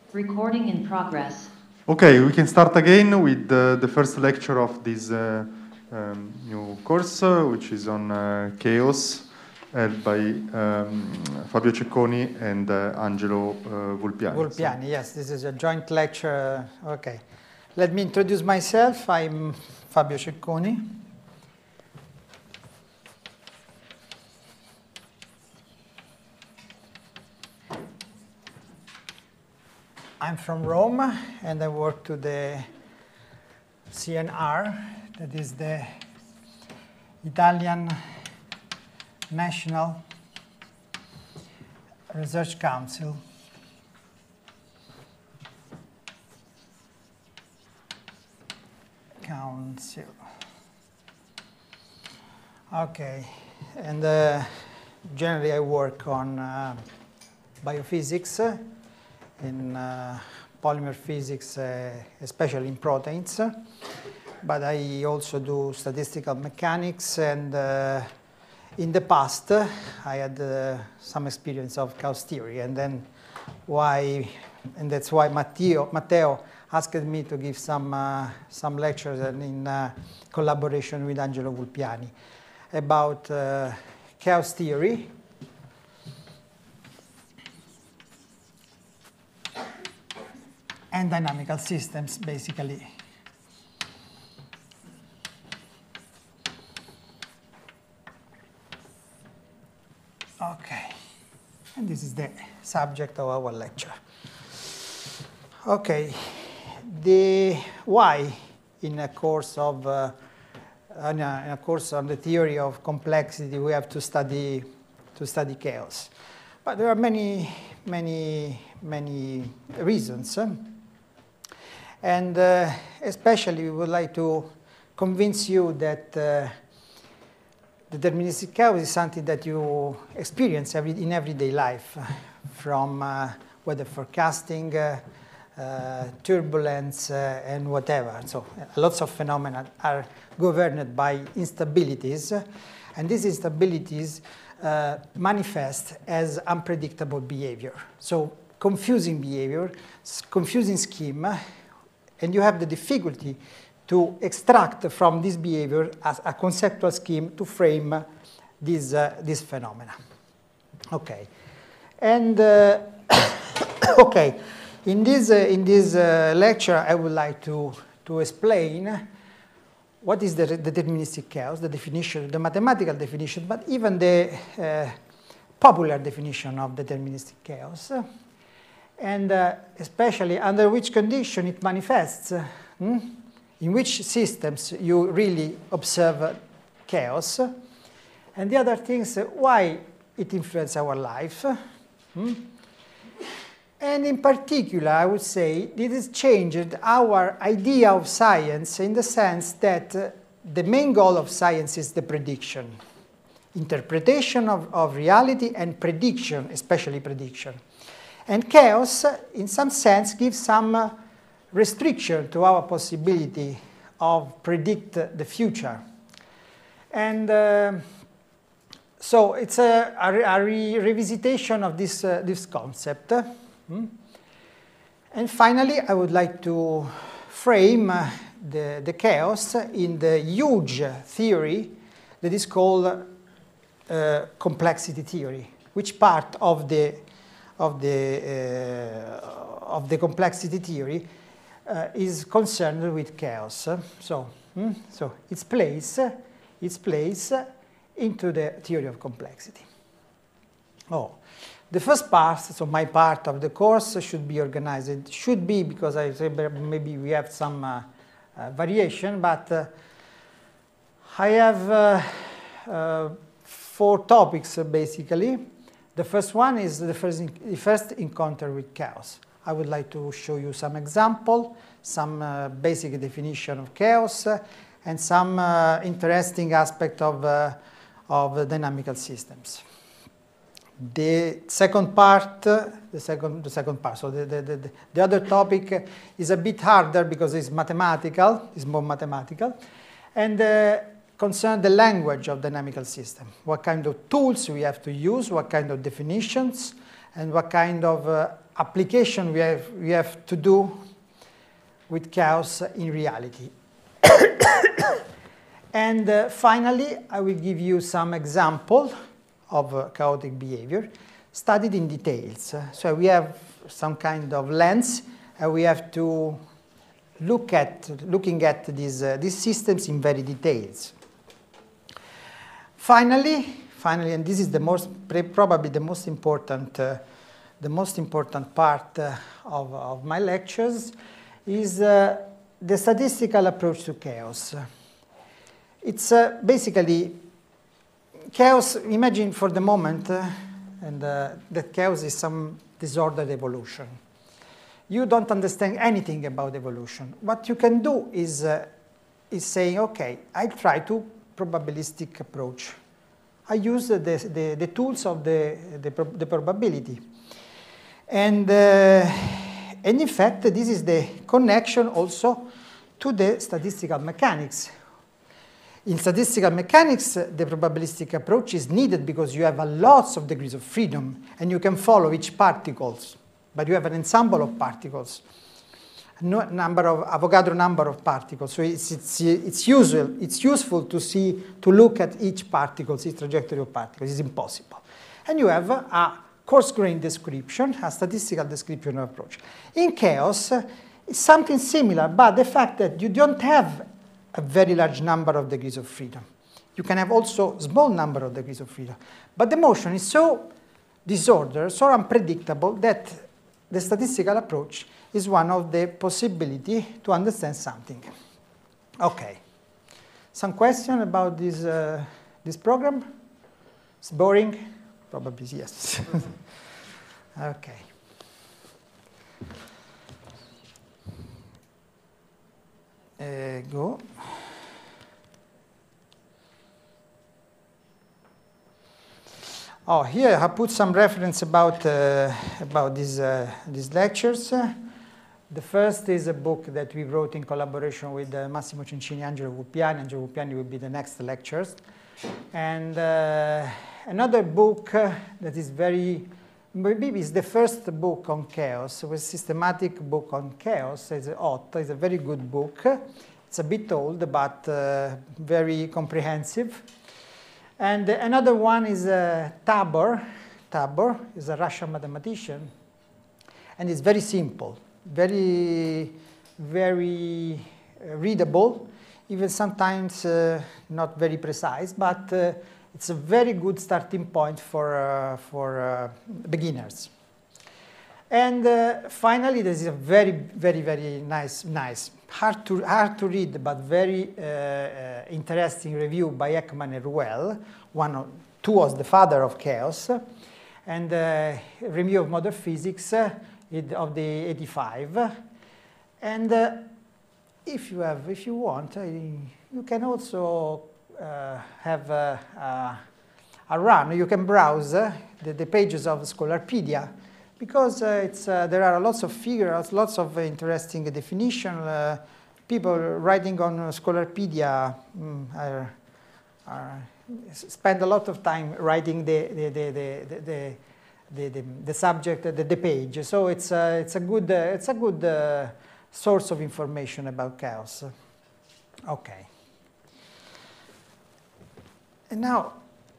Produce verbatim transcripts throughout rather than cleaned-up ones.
Recording in progress. Okay, we can start again with uh, the first lecture of this uh, um, new course, uh, which is on uh, chaos, held by um, Fabio Cecconi and uh, Angelo uh, Vulpiani. Vulpiani, so. Yes, this is a joint lecture. Okay, let me introduce myself. I'm Fabio Cecconi. I'm from Rome, and I work to the C N R, that is the Italian National Research Council. Council. Okay, and uh, generally I work on uh, biophysics, in uh, polymer physics, uh, especially in proteins, but I also do statistical mechanics, and uh, in the past uh, I had uh, some experience of chaos theory, and then why, and that's why Matteo, Matteo asked me to give some uh, some lectures in uh, collaboration with Angelo Vulpiani about uh, chaos theory. And dynamical systems, basically. Okay, and this is the subject of our lecture. Okay, the why in a course of uh, in, a, in a course on the theory of complexity we have to study to study chaos, but there are many many many reasons. Uh, And uh, especially we would like to convince you that uh, deterministic chaos is something that you experience every, in everyday life, from uh, weather forecasting, uh, uh, turbulence, uh, and whatever. So lots of phenomena are governed by instabilities, and these instabilities uh, manifest as unpredictable behavior. So confusing behavior, confusing scheme, and you have the difficulty to extract from this behavior as a conceptual scheme to frame this, uh, this phenomena. Okay. And, uh, okay, in this, uh, in this uh, lecture, I would like to, to explain what is the deterministic chaos, the definition, the mathematical definition, but even the uh, popular definition of deterministic chaos. And uh, especially under which condition it manifests, uh, hmm? in which systems you really observe uh, chaos, and the other things, uh, why it influences our life. Hmm? And in particular, I would say, this has changed our idea of science in the sense that uh, the main goal of science is the prediction, interpretation of, of reality and prediction, especially prediction. And chaos, in some sense, gives some uh, restriction to our possibility of predict the future. And uh, so it's a, a, a re revisitation of this, uh, this concept. Hmm? And finally, I would like to frame uh, the, the chaos in the huge theory that is called uh, complexity theory, which part of the of the, uh, of the complexity theory uh, is concerned with chaos. So, hmm, so its place, its place into the theory of complexity. Oh, the first part, so my part of the course should be organized. It should be, because I say maybe we have some uh, uh, variation, but uh, I have uh, uh, four topics uh, basically. The first one is the first, the first encounter with chaos. I would like to show you some example, some uh, basic definition of chaos, uh, and some uh, interesting aspect of, uh, of uh, dynamical systems. The second part, uh, the second, the second part, so the, the, the, the other topic is a bit harder because it's mathematical, it's more mathematical, and uh, concern the language of dynamical system, what kind of tools we have to use, what kind of definitions, and what kind of uh, application we have, we have to do with chaos in reality. And uh, finally, I will give you some example of uh, chaotic behavior studied in details. So we have some kind of lens, and we have to look at looking at these uh, these systems in very details. Finally, finally, and this is the most probably the most important uh, the most important part uh, of, of my lectures is uh, the statistical approach to chaos. It's uh, basically chaos. Imagine for the moment, uh, and uh, that chaos is some disordered evolution. You don't understand anything about evolution. What you can do is uh, is saying, okay, I try to probabilistic approach. I use the the, the tools of the the, the probability, and uh, and in fact, this is the connection also to the statistical mechanics. In statistical mechanics, uh, the probabilistic approach is needed because you have a lots of degrees of freedom, and you can follow each particles, but you have an ensemble of particles, no number of Avogadro number of particles. So it's it's it's usual it's useful to see to look at each particle, each trajectory of particles. It's impossible, and you have a, a coarse-grained description, a statistical description approach. In chaos, uh, it's something similar, but the fact that you don't have a very large number of degrees of freedom. You can have also small number of degrees of freedom. But the motion is so disordered, so unpredictable, that the statistical approach is one of the possibility to understand something. Okay. Some question about this, uh, this program? It's boring? Probably yes. Okay. Uh, go. Oh, here I put some reference about uh, about these uh, these lectures. The first is a book that we wrote in collaboration with uh, Massimo Cencini, Angelo Vulpiani. Angelo Vulpiani will be the next lectures, and uh, another book uh, that is very maybe is the first book on chaos, a systematic book on chaos. It's Otto. It's a very good book. It's a bit old, but uh, very comprehensive. And another one is uh, Tabor. Tabor is a Russian mathematician, and it's very simple, very, very uh, readable, even sometimes uh, not very precise, but uh, it's a very good starting point for, uh, for uh, beginners. And uh, finally, there is a very, very, very nice, nice, hard to, hard to read, but very uh, uh, interesting review by Ekman and Ruel. One of, two was the father of chaos, and uh, review of modern physics uh, of the eighty-five. And uh, if you have, if you want, uh, you can also uh, have a, a, a run. You can browse uh, the, the pages of Scholarpedia, because uh, it's, uh, there are lots of figures, lots of uh, interesting definition. Uh, people writing on Scholarpedia mm, are, are spend a lot of time writing the, the, the, the, the, the, the, the subject, the, the page. So it's a, it's a good, uh, it's a good uh, source of information about chaos. Okay. And now,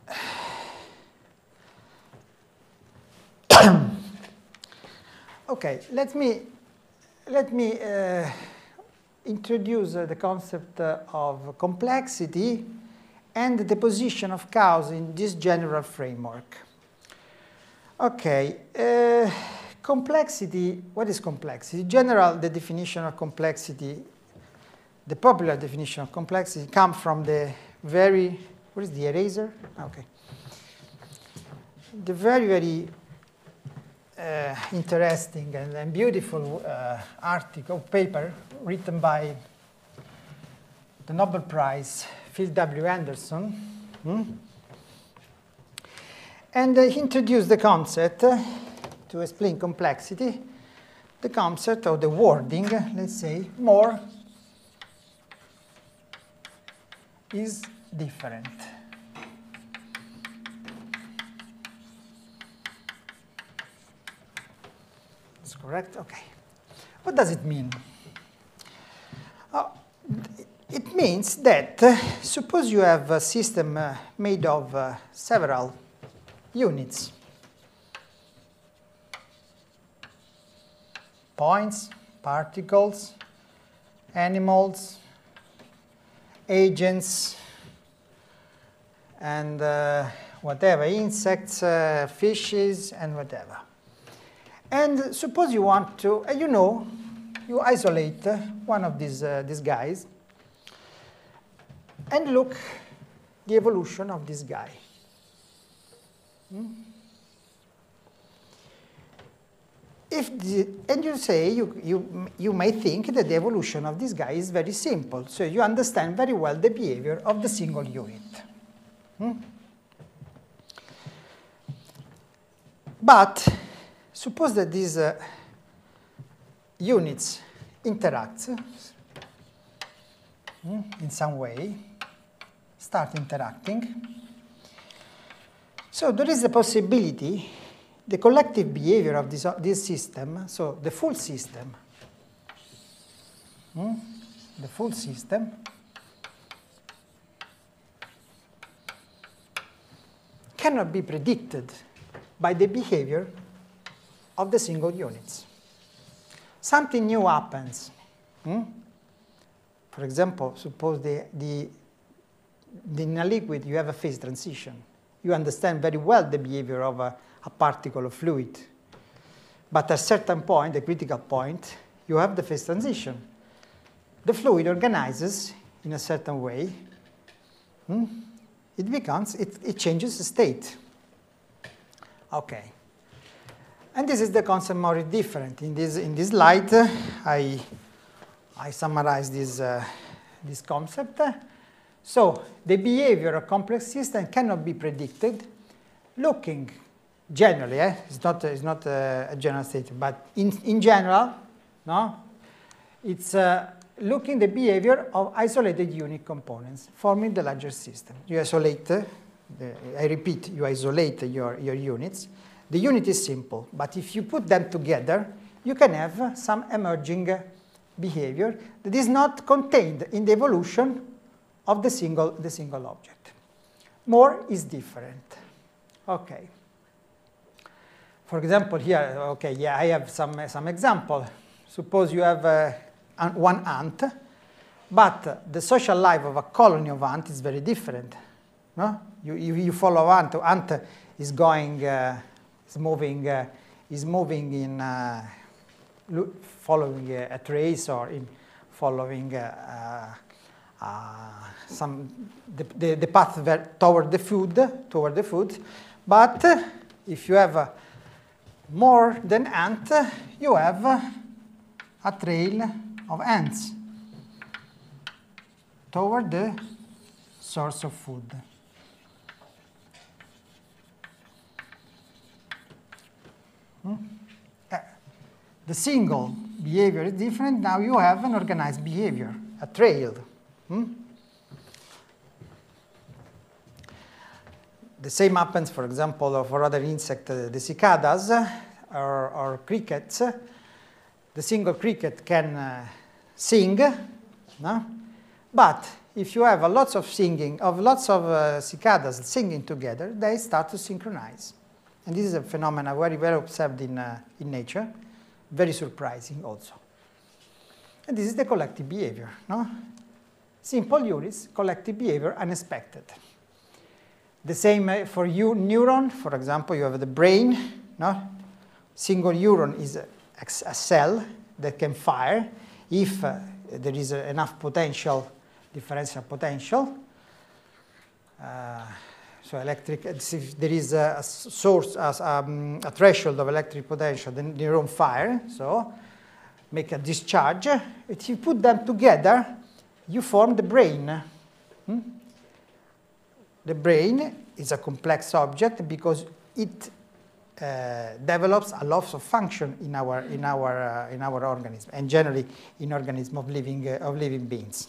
okay, let me, let me uh, introduce uh, the concept uh, of complexity and the position of chaos in this general framework. Okay, uh, complexity, what is complexity? In general, the definition of complexity, the popular definition of complexity comes from the very, what is the eraser? Okay. The very, very uh, interesting and, and beautiful uh, article, paper, written by the Nobel Prize, Phil W. Anderson, hmm? and uh, he introduced the concept uh, to explain complexity, the concept of the wording, let's say, more is different. correct? Okay. What does it mean? Uh, it means that uh, suppose you have a system uh, made of uh, several units, points, particles, animals, agents, and uh, whatever, insects, uh, fishes, and whatever. And suppose you want to, uh, you know, you isolate uh, one of these, uh, these guys and look the evolution of this guy. Hmm? If the, and you say, you, you, you may think that the evolution of this guy is very simple, so you understand very well the behavior of the single unit. Hmm? But suppose that these uh, units interact hmm, in some way, start interacting. So there is a possibility the collective behavior of this, uh, this system, so the full system, hmm, the full system cannot be predicted by the behavior of the single units. Something new happens. Hmm? For example, suppose the, the, the, in a liquid you have a phase transition. You understand very well the behavior of a, a particle of fluid. But at a certain point, a critical point, you have the phase transition. The fluid organizes in a certain way. Hmm? It becomes, it, it changes the state. Okay. And this is the concept more different. In this, in this slide, uh, I, I summarize this, uh, this concept. So the behavior of complex system cannot be predicted looking generally, eh? it's not, it's not a, a general statement, but in, in general, no? It's uh, looking the behavior of isolated unit components forming the larger system. You isolate, uh, the, I repeat, you isolate your, your units. The unit is simple, but if you put them together, you can have uh, some emerging uh, behavior that is not contained in the evolution of the single, the single object. More is different. Okay. For example, here, okay, yeah, I have some, some example. Suppose you have uh, one ant, but the social life of a colony of ants is very different. No? You, you, you follow ant, ant is going, uh, is moving, uh, is moving in uh, following a, a trace or in following uh, uh, some the, the, the path toward the food, toward the food. But uh, if you have uh, more than ant, you have uh, a trail of ants toward the source of food. Hmm? Uh, the single behavior is different. Now you have an organized behavior, a trail. Hmm? The same happens, for example, for other insects, uh, the cicadas uh, or, or crickets. The single cricket can uh, sing, no? But if you have a lots of singing, of lots of uh, cicadas singing together, they start to synchronize. And this is a phenomenon very well observed in, uh, in nature, very surprising also. And this is the collective behavior, no? Simple units, collective behavior, unexpected. The same uh, for you, neuron, for example, you have the brain, no? Single neuron is a, a cell that can fire if uh, there is uh, enough potential, differential potential. Uh, so electric, if there is a, a source, a, um, a threshold of electric potential, the neuron fire, so make a discharge. If you put them together, you form the brain. Hmm? The brain is a complex object because it uh, develops a lot of function in our in our uh, in our organism, and generally in organisms of living uh, of living beings.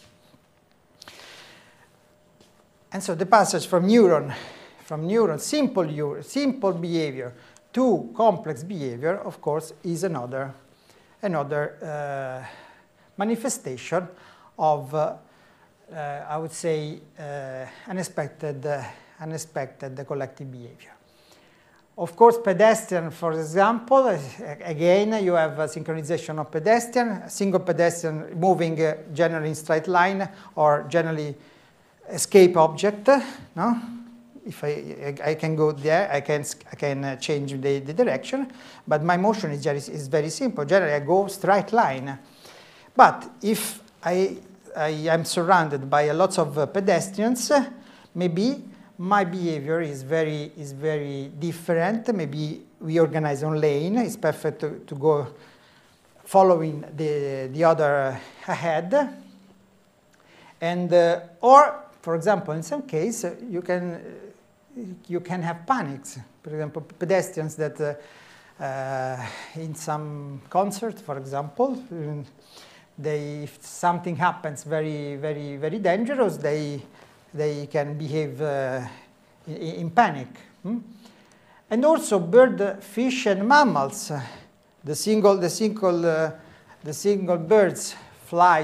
And so the passage from neuron, from neuron simple simple behavior to complex behavior, of course, is another another uh, manifestation of, uh, uh, I would say, uh, unexpected, uh, unexpected collective behavior. Of course, pedestrian, for example, uh, again, you have a synchronization of pedestrian, a single pedestrian moving uh, generally in straight line or generally escape object, no? If I, I can go there, I can, I can uh, change the, the direction, but my motion is, is very simple. Generally, I go straight line. But if I, I am surrounded by a lot of uh, pedestrians, uh, maybe my behavior is very, is very different. Maybe we organize on lane. It's perfect to, to go following the, the other ahead. And, uh, or, for example, in some case, uh, you can, uh, you can have panics. For example, pedestrians that uh, uh, in some concert, for example, they, if something happens very, very, very dangerous, they, they can behave uh, in, in panic. Hmm? And also bird, fish, and mammals. The single, the single, uh, the single birds fly,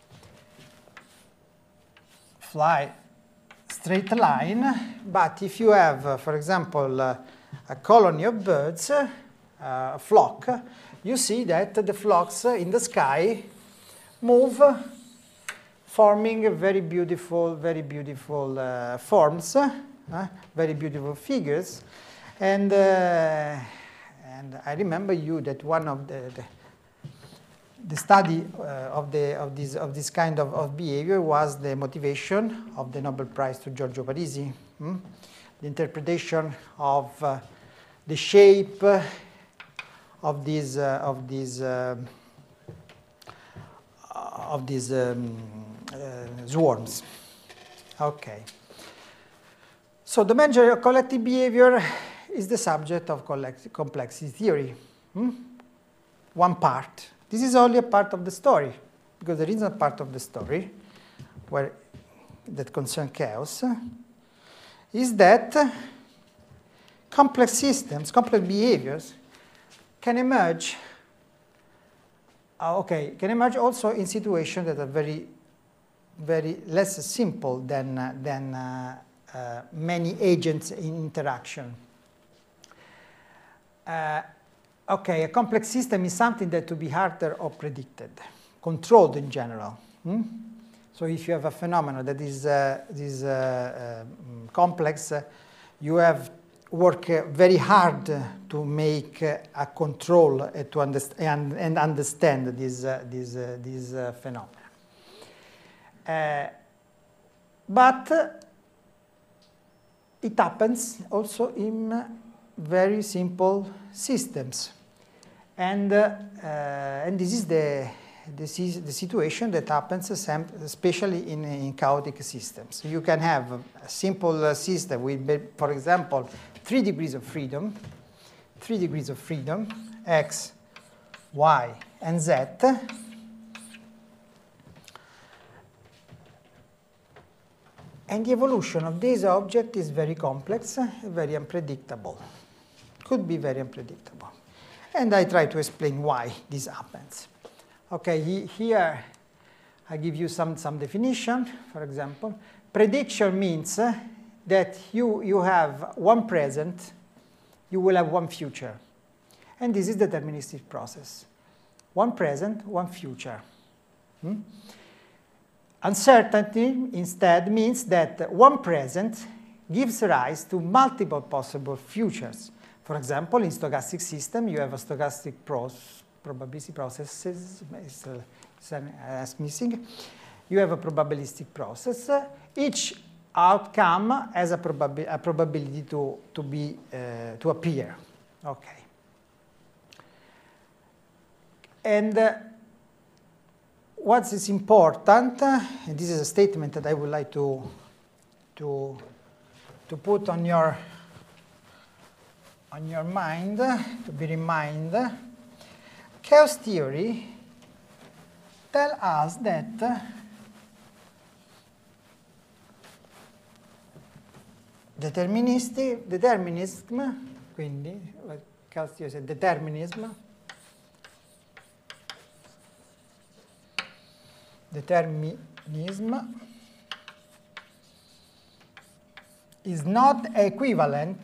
fly straight line. But if you have, uh, for example, uh, a colony of birds, uh, a flock, you see that the flocks in the sky move, forming very beautiful, very beautiful uh, forms, uh, very beautiful figures. And, uh, and I remember you that one of the, the, the study uh, of, the, of, this, of this kind of, of behavior was the motivation of the Nobel Prize to Giorgio Parisi. Hmm? The interpretation of uh, the shape of these, uh, of these uh, of these um, uh, swarms. Okay. So the major collective behavior is the subject of complexity theory. Hmm? One part. This is only a part of the story, because there is a part of the story where that concerns chaos, is that complex systems, complex behaviors can emerge Uh, okay, can emerge also in situations that are very, very less simple than, uh, than uh, uh, many agents in interaction. Uh, okay, a complex system is something that to be harder or predicted, controlled in general. Hmm? So if you have a phenomenon that is, uh, is uh, uh, complex, uh, you have work uh, very hard uh, to make uh, a control uh, to understand and, and understand this uh, this uh, this uh, phenomena. Uh, but uh, it happens also in uh, very simple systems, and uh, uh, and this is the this is the situation that happens especially in, in chaotic systems. You can have a simple uh, system with, for example, three degrees of freedom, three degrees of freedom, x, y, and z. And the evolution of this object is very complex, very unpredictable. Could be very unpredictable. And I try to explain why this happens. Okay, he, here I give you some, some definition, for example. Prediction means uh, that you, you have one present, you will have one future. And this is the deterministic process. One present, one future. Hmm? Uncertainty, instead, means that one present gives rise to multiple possible futures. For example, in stochastic system, you have a stochastic process, probability processes, is, uh, is an, uh, missing. You have a probabilistic process. Each outcome has a, probabi a probability to, to, be, uh, to appear. Okay. And uh, what is important, uh, and this is a statement that I would like to, to, to put on your, on your mind, to be reminded. Chaos theory tells us that deterministic, determinism, quindi chaos theory is determinism, determinism is not equivalent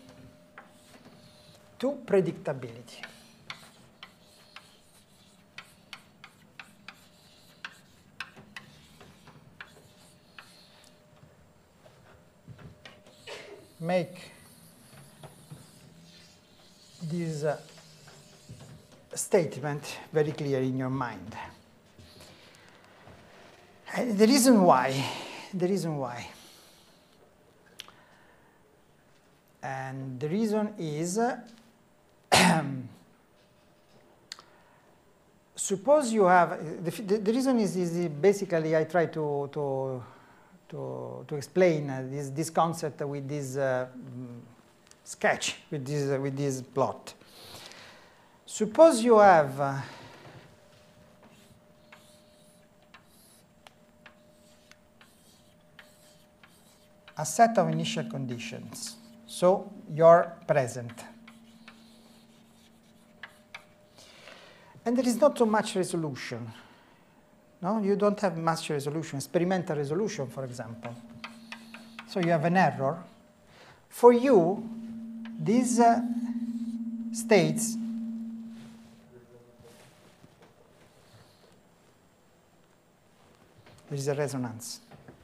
to predictability. Make this uh, statement very clear in your mind. And the reason why, the reason why, and the reason is, uh, suppose you have, the, the, the reason is, is basically I try to, to, to, to explain uh, this, this concept with this uh, sketch, with this, uh, with this plot. Suppose you have uh, a set of initial conditions, so you're present. And there is not so much resolution. No, you don't have much resolution, experimental resolution, for example. So you have an error. For you, these uh, states there is a resonance.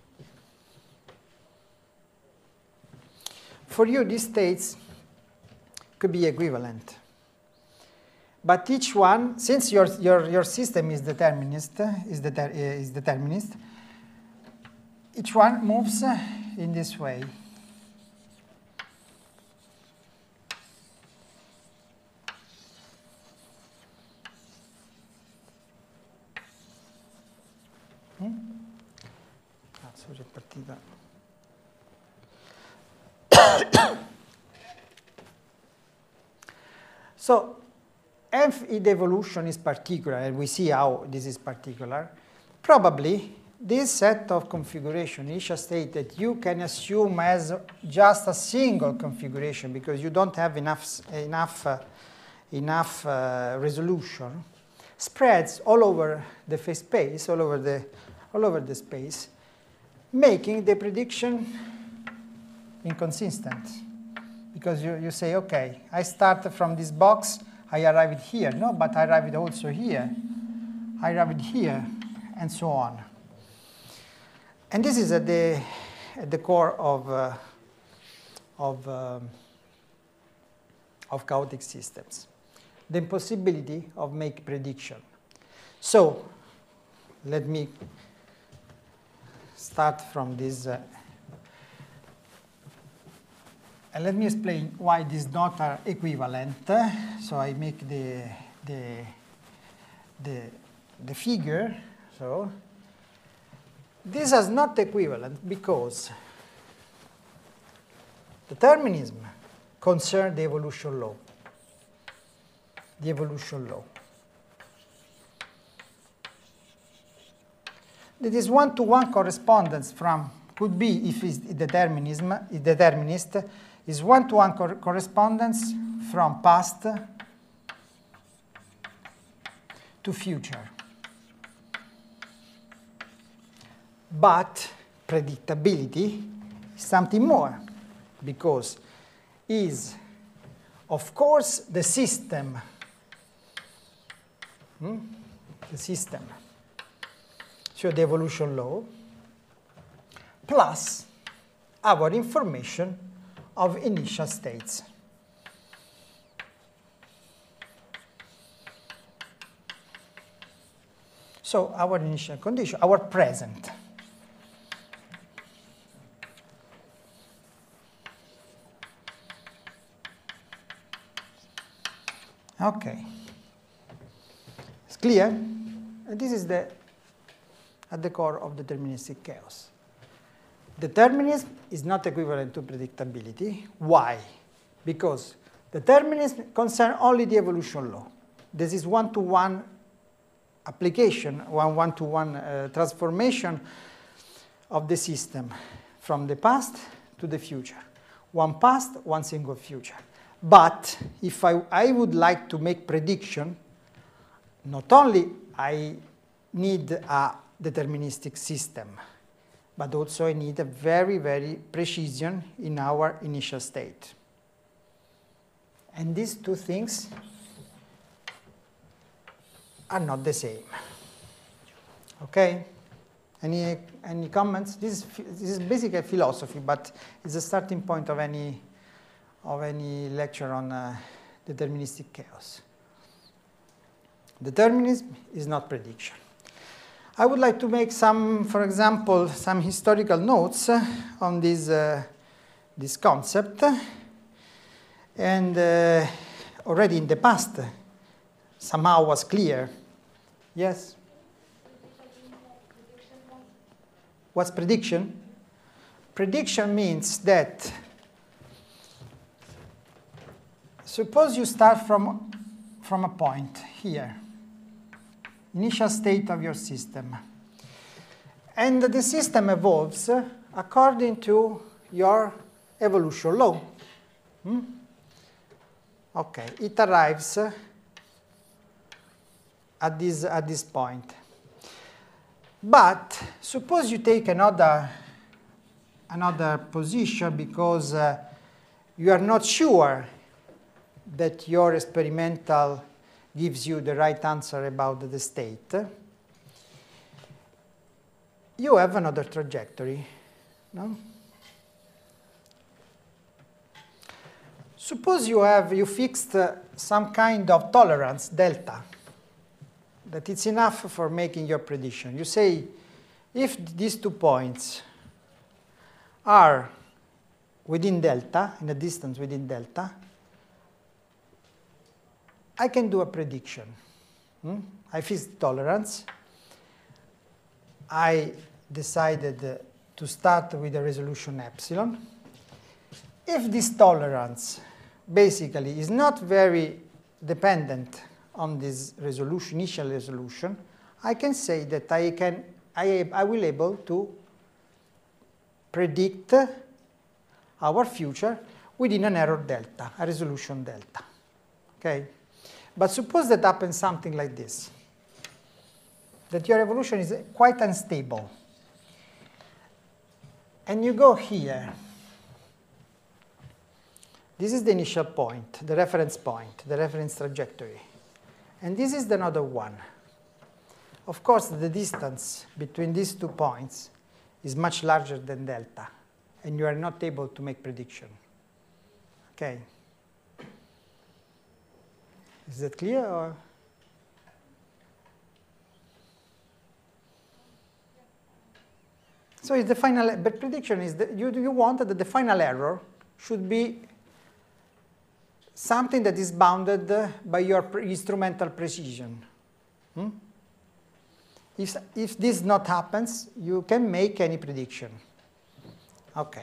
For you, these states could be equivalent. But each one, since your, your, your system is determinist, is, deter, is determinist, each one moves in this way. Hmm? Cazzo, c'è partita. So, if the evolution is particular, and we see how this is particular, probably this set of configuration, initial state that you can assume as just a single configuration because you don't have enough, enough, uh, enough uh, resolution, spreads all over the phase space, all over the, all over the space, making the prediction inconsistent. Because you, you say, okay, I start from this box, I arrived here. No, but I arrived also here. I arrived here, and so on. And this is at the, at the core of, uh, of, um, of chaotic systems. The impossibility of make prediction. So let me start from this. Uh, And let me explain why these dots are equivalent. So I make the, the, the, the figure. So this is not equivalent because determinism concerns the evolution law. The evolution law. That is one-to-one correspondence from, could be, if it's determinism, is determinist, is one-to-one cor correspondence from past to future. But predictability is something more, because is, of course, the system, hmm? the system, so the evolution law, plus our information of initial states. So our initial condition, our present. Okay. It's clear? And this is the, at the core of deterministic chaos. Determinism is not equivalent to predictability. Why? Because determinism concerns only the evolution law. This is one-to-one application, one one-to-one uh, transformation of the system from the past to the future. One past, one single future. But if I, I would like to make prediction, not only I need a deterministic system. But also I need a very, very precision in our initial state. And these two things are not the same. Okay? Any, any comments? This is, this is basically philosophy, but it's a starting point of any, of any lecture on uh, deterministic chaos. Determinism is not prediction. I would like to make some, for example, some historical notes uh, on this, uh, this concept. And uh, already in the past, uh, somehow was clear. Yes? What's prediction? Prediction means that suppose you start from, from a point here, initial state of your system, and the system evolves according to your evolution law. Hmm? Okay, it arrives at this, at this point. But suppose you take another, another position because uh, you are not sure that your experimental gives you the right answer about the state. You have another trajectory, no? Suppose you have you fixed uh, some kind of tolerance delta, that it's enough for making your prediction. You say, if these two points are within delta, in a distance within delta, I can do a prediction. Hmm? I fixed tolerance. I decided uh, to start with a resolution epsilon. If this tolerance basically is not very dependent on this resolution, initial resolution, I can say that I can I, I will able to predict our future within an error delta, a resolution delta. Okay? But suppose that happens something like this, that your evolution is quite unstable. And you go here. This is the initial point, the reference point, the reference trajectory. And this is another one. Of course, the distance between these two points is much larger than delta, and you are not able to make prediction. Okay? Is that clear? Or? So it's the final, but prediction is that you, you want that the final error should be something that is bounded uh, by your pre instrumental precision. Hmm? If, if this not happens, you can make any prediction. Okay.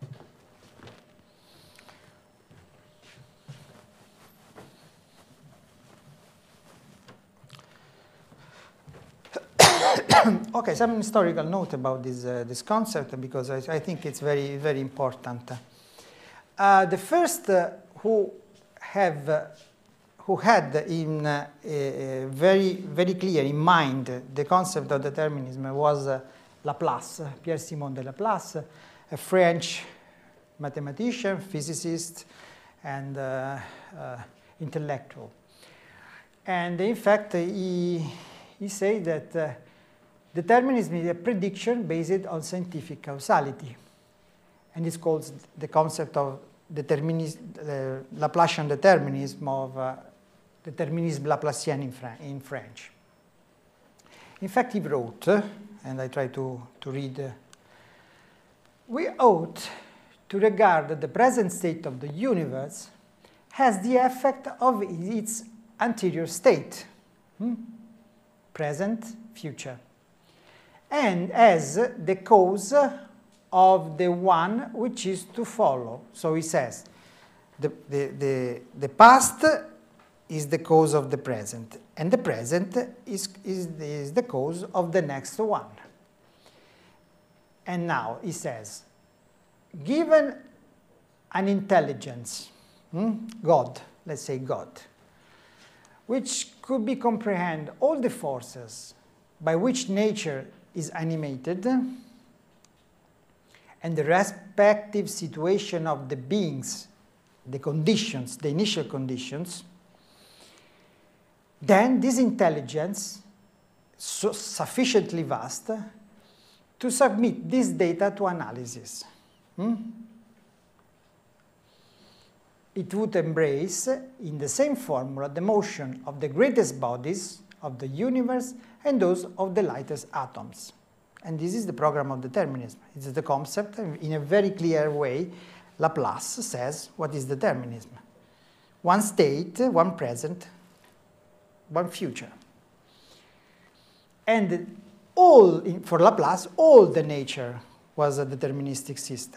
Okay, some historical note about this, uh, this concept, because I, I think it's very, very important. Uh, the first uh, who have uh, who had in uh, a, a very, very clear in mind the concept of determinism was uh, Laplace, Pierre-Simon de Laplace, a French mathematician, physicist, and uh, uh, intellectual. And in fact, he, he said that uh, determinism is a prediction based on scientific causality. And it's called the concept of determinism, uh, Laplacian determinism, of uh, determinisme Laplacian in, Fra in French. In fact, he wrote, uh, and I try to, to read, uh, we ought to regard the present state of the universe as the effect of its anterior state, hmm? present, future, and as the cause of the one which is to follow. So he says, the, the, the, the past is the cause of the present, and the present is, is, is the cause of the next one. And now he says, given an intelligence, hmm, God, let's say God, which could be comprehend all the forces by which nature is animated, and the respective situation of the beings, the conditions, the initial conditions, then this intelligence so sufficiently vast to submit this data to analysis. Hmm? It would embrace, in the same formula, the motion of the greatest bodies of the universe and those of the lightest atoms. And this is the program of determinism. It's the concept. In a very clear way, Laplace says what is determinism. One state, one present, one future. And all, for Laplace, all the nature was a deterministic system.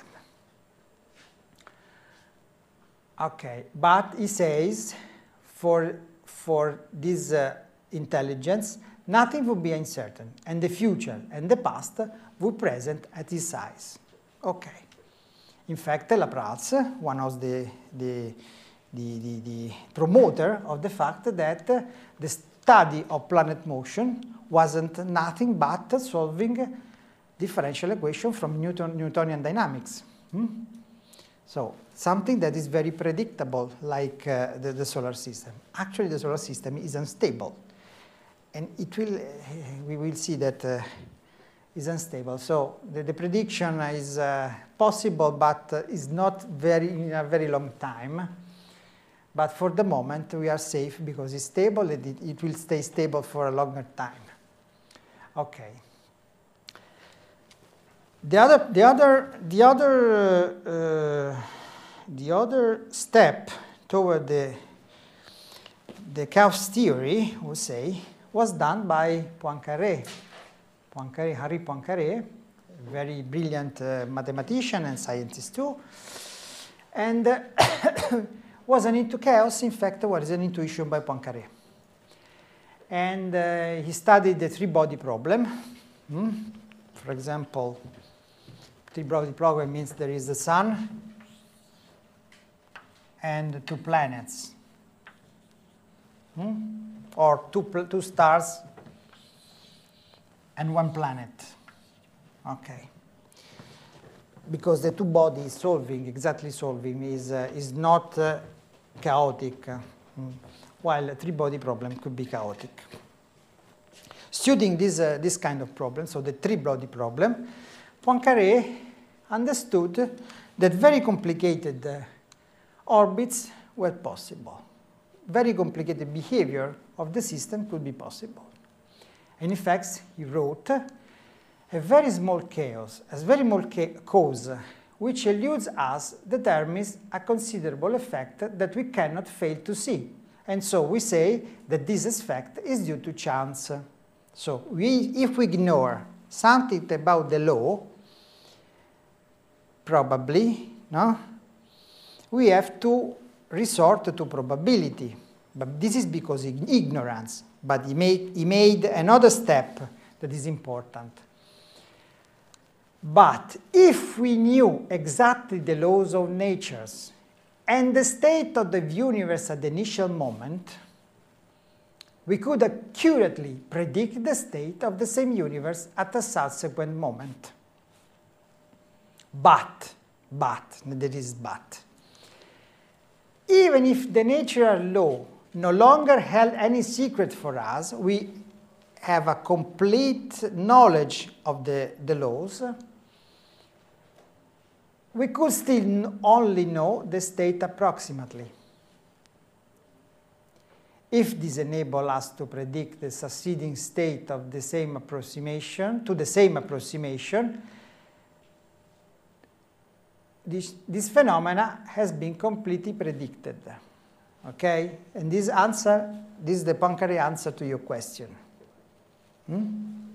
Okay, but he says for, for this uh, intelligence, nothing would be uncertain, and the future and the past would present at his size. Okay. In fact, Laplace, one of the, the, the, the, the promoter of the fact that the study of planet motion wasn't nothing but solving differential equation from Newton, Newtonian dynamics. Hmm? So something that is very predictable, like uh, the, the solar system. Actually, the solar system is unstable. And it will, uh, we will see that uh, is unstable. So the, the prediction is uh, possible, but uh, is not very in a very long time. But for the moment, we are safe because it's stable and it, it will stay stable for a longer time. Okay. The other, the other, the other, uh, uh, the other step toward the the chaos theory, we say, was done by Poincaré. Poincaré, Henri Poincaré, a very brilliant uh, mathematician and scientist too, and uh, wasn't into chaos. In fact, was an intuition by Poincaré. And uh, he studied the three-body problem. Hmm? For example, three-body problem means there is the sun and two planets, hmm? or two, two stars and one planet. Okay. Because the two bodies solving, exactly solving, is, uh, is not uh, chaotic, uh, hmm. while a three-body problem could be chaotic. Studying this, uh, this kind of problem, so the three-body problem, Poincaré understood that very complicated uh, orbits were possible. Very complicated behavior of the system could be possible. And in fact, he wrote a very small chaos, a very small cause, which eludes us, determines a considerable effect that we cannot fail to see. And so we say that this effect is due to chance. So we, if we ignore something about the law, probably, no, we have to resort to probability. But this is because of ignorance. But he made, he made another step that is important. But if we knew exactly the laws of nature and the state of the universe at the initial moment, we could accurately predict the state of the same universe at a subsequent moment. But, but, there is but. Even if the natural law no longer held any secret for us, we have a complete knowledge of the, the laws, we could still only know the state approximately. If this enables us to predict the succeeding state of the same approximation, to the same approximation, this, this phenomena has been completely predicted. Okay? And this answer, this is the Poincaré answer to your question. Hmm?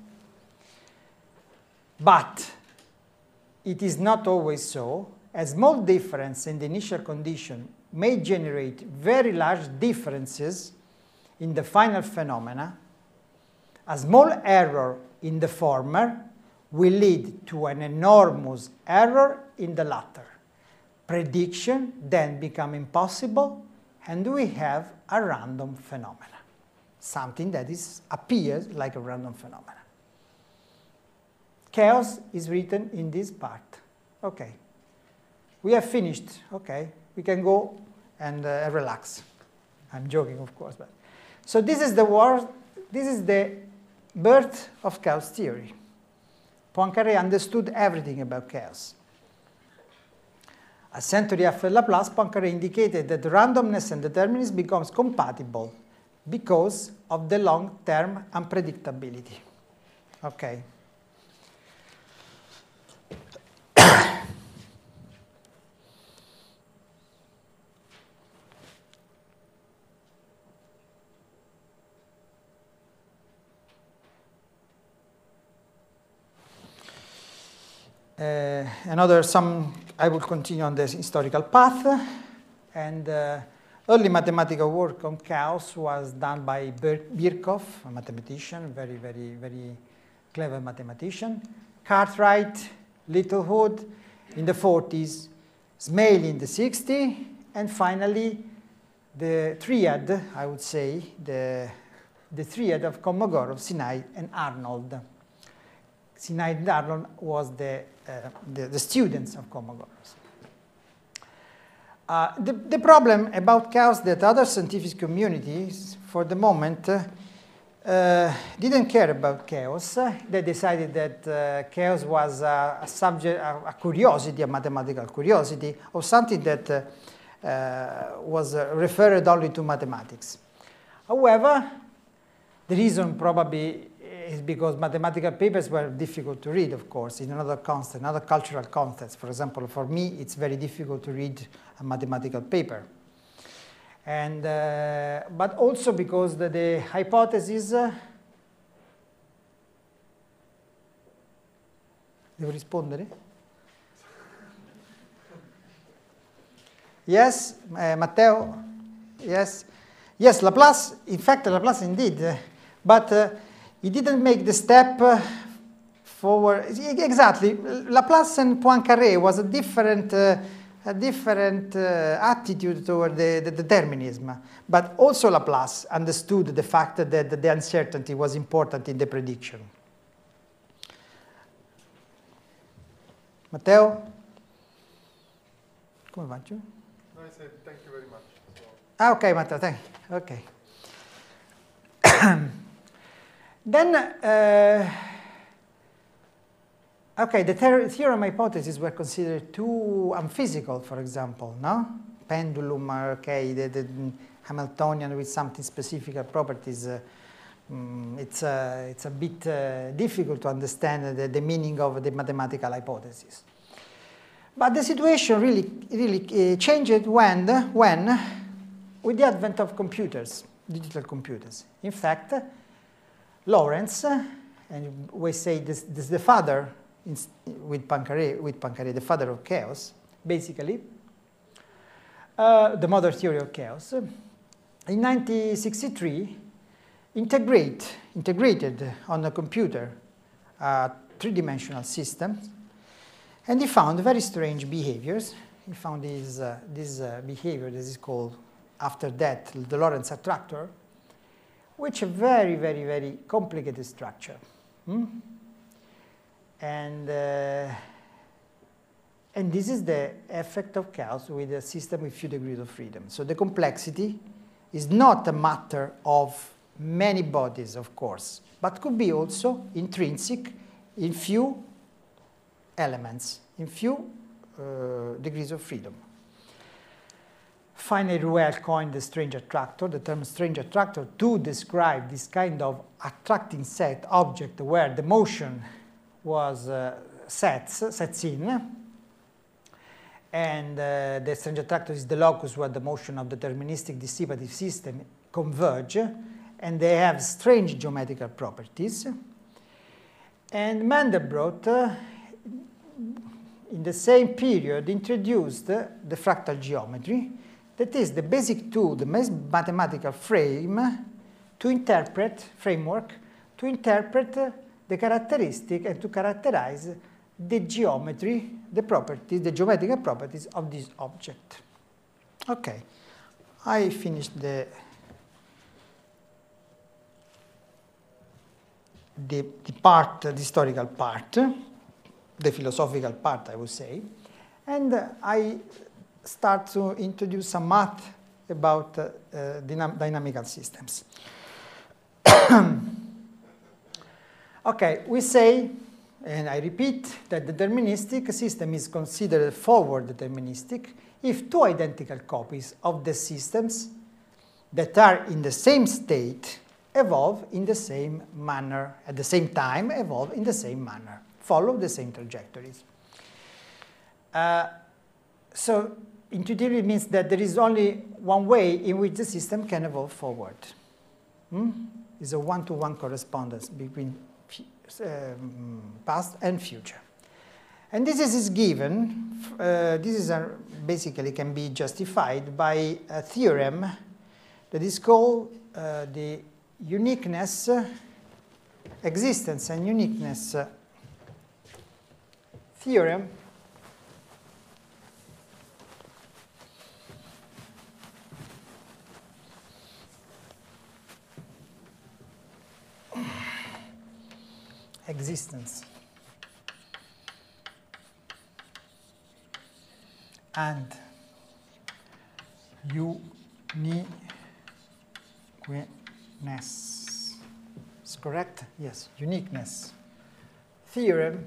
But it is not always so. A small difference in the initial condition may generate very large differences in the final phenomena. A small error in the former will lead to an enormous error in the latter. Prediction then becomes impossible, and we have a random phenomena, something that is, appears like a random phenomena. chaos is written in this part. Okay. We have finished. Okay. We can go and uh, relax. I'm joking, of course. But. So this is the war, this is the birth of chaos theory. Poincaré understood everything about chaos. A century after Laplace, Poincaré indicated that randomness and determinism becomes compatible because of the long-term unpredictability. Okay. Uh, another some, I will continue on this historical path, and uh, early mathematical work on chaos was done by Birkhoff, a mathematician, very, very, very clever mathematician, Cartwright, Littlewood in the forties, Smale in the sixties, and finally the triad, I would say, the, the triad of Kolmogorov, Sinai, and Arnold. Sinai and Arnold was the, uh, the, the students of Kolmogorov. Uh, the, the problem about chaos that other scientific communities, for the moment, uh, uh, didn't care about chaos. They decided that uh, chaos was a, a subject, a, a curiosity, a mathematical curiosity, or something that uh, uh, was uh, referred only to mathematics. However, the reason probably is because mathematical papers were difficult to read, of course, in another context, another cultural context. For example, for me, it's very difficult to read a mathematical paper. And, uh, but also because the, the hypothesis, uh, devo rispondere? Yes, uh, Matteo? Yes? Yes, Laplace, in fact, Laplace indeed, uh, but uh, he didn't make the step uh, forward. Exactly, Laplace and Poincaré was a different, uh, a different uh, attitude toward the, the determinism. But also Laplace understood the fact that the uncertainty was important in the prediction. Matteo? Come faccio? No, I said thank you very much. So. Ah, okay, Matteo, thank you. Okay. Then, uh, okay, the theorem hypotheses were considered too unphysical, for example, no? Pendulum, okay, the, the Hamiltonian with something specific properties, uh, um, it's, uh, it's a bit uh, difficult to understand the, the meaning of the mathematical hypothesis. But the situation really, really uh, changed when, when, with the advent of computers, digital computers. In fact, Lorentz, and we say this, this is the father in, with Poincaré, with Poincaré, the father of chaos, basically, uh, the mother theory of chaos. In nineteen sixty-three, integrate, integrated on a computer a three-dimensional system, and he found very strange behaviors. He found this, uh, this uh, behavior that is called, after that, the Lorentz attractor, which is a very, very, very complicated structure. Hmm? And, uh, and this is the effect of chaos with a system with few degrees of freedom. So the complexity is not a matter of many bodies, of course, but could be also intrinsic in few elements, in few uh, degrees of freedom. Finally, Rouelle coined the strange attractor, the term strange attractor, to describe this kind of attracting set object where the motion was uh, sets, sets in. And uh, the strange attractor is the locus where the motion of deterministic dissipative system converge, and they have strange geometrical properties. And Mandelbrot, uh, in the same period, introduced uh, the fractal geometry. That is the basic tool, the mathematical frame to interpret, framework, to interpret uh, the characteristic and to characterize the geometry, the properties, the geometrical properties of this object. Okay, I finished the, the, the part, the historical part, the philosophical part, I would say, and uh, I start to introduce some math about uh, uh, dynam dynamical systems. Okay, we say, and I repeat, that the deterministic system is considered forward deterministic if two identical copies of the systems that are in the same state evolve in the same manner, at the same time evolve in the same manner, follow the same trajectories. Uh, so intuitively means that there is only one way in which the system can evolve forward. Hmm? It's a one-to-one correspondence between um, past and future. And this is given, uh, this is a, basically can be justified by a theorem that is called uh, the uniqueness, uh, existence and uniqueness uh, theorem. Existence and uniqueness. Is correct? Yes, uniqueness theorem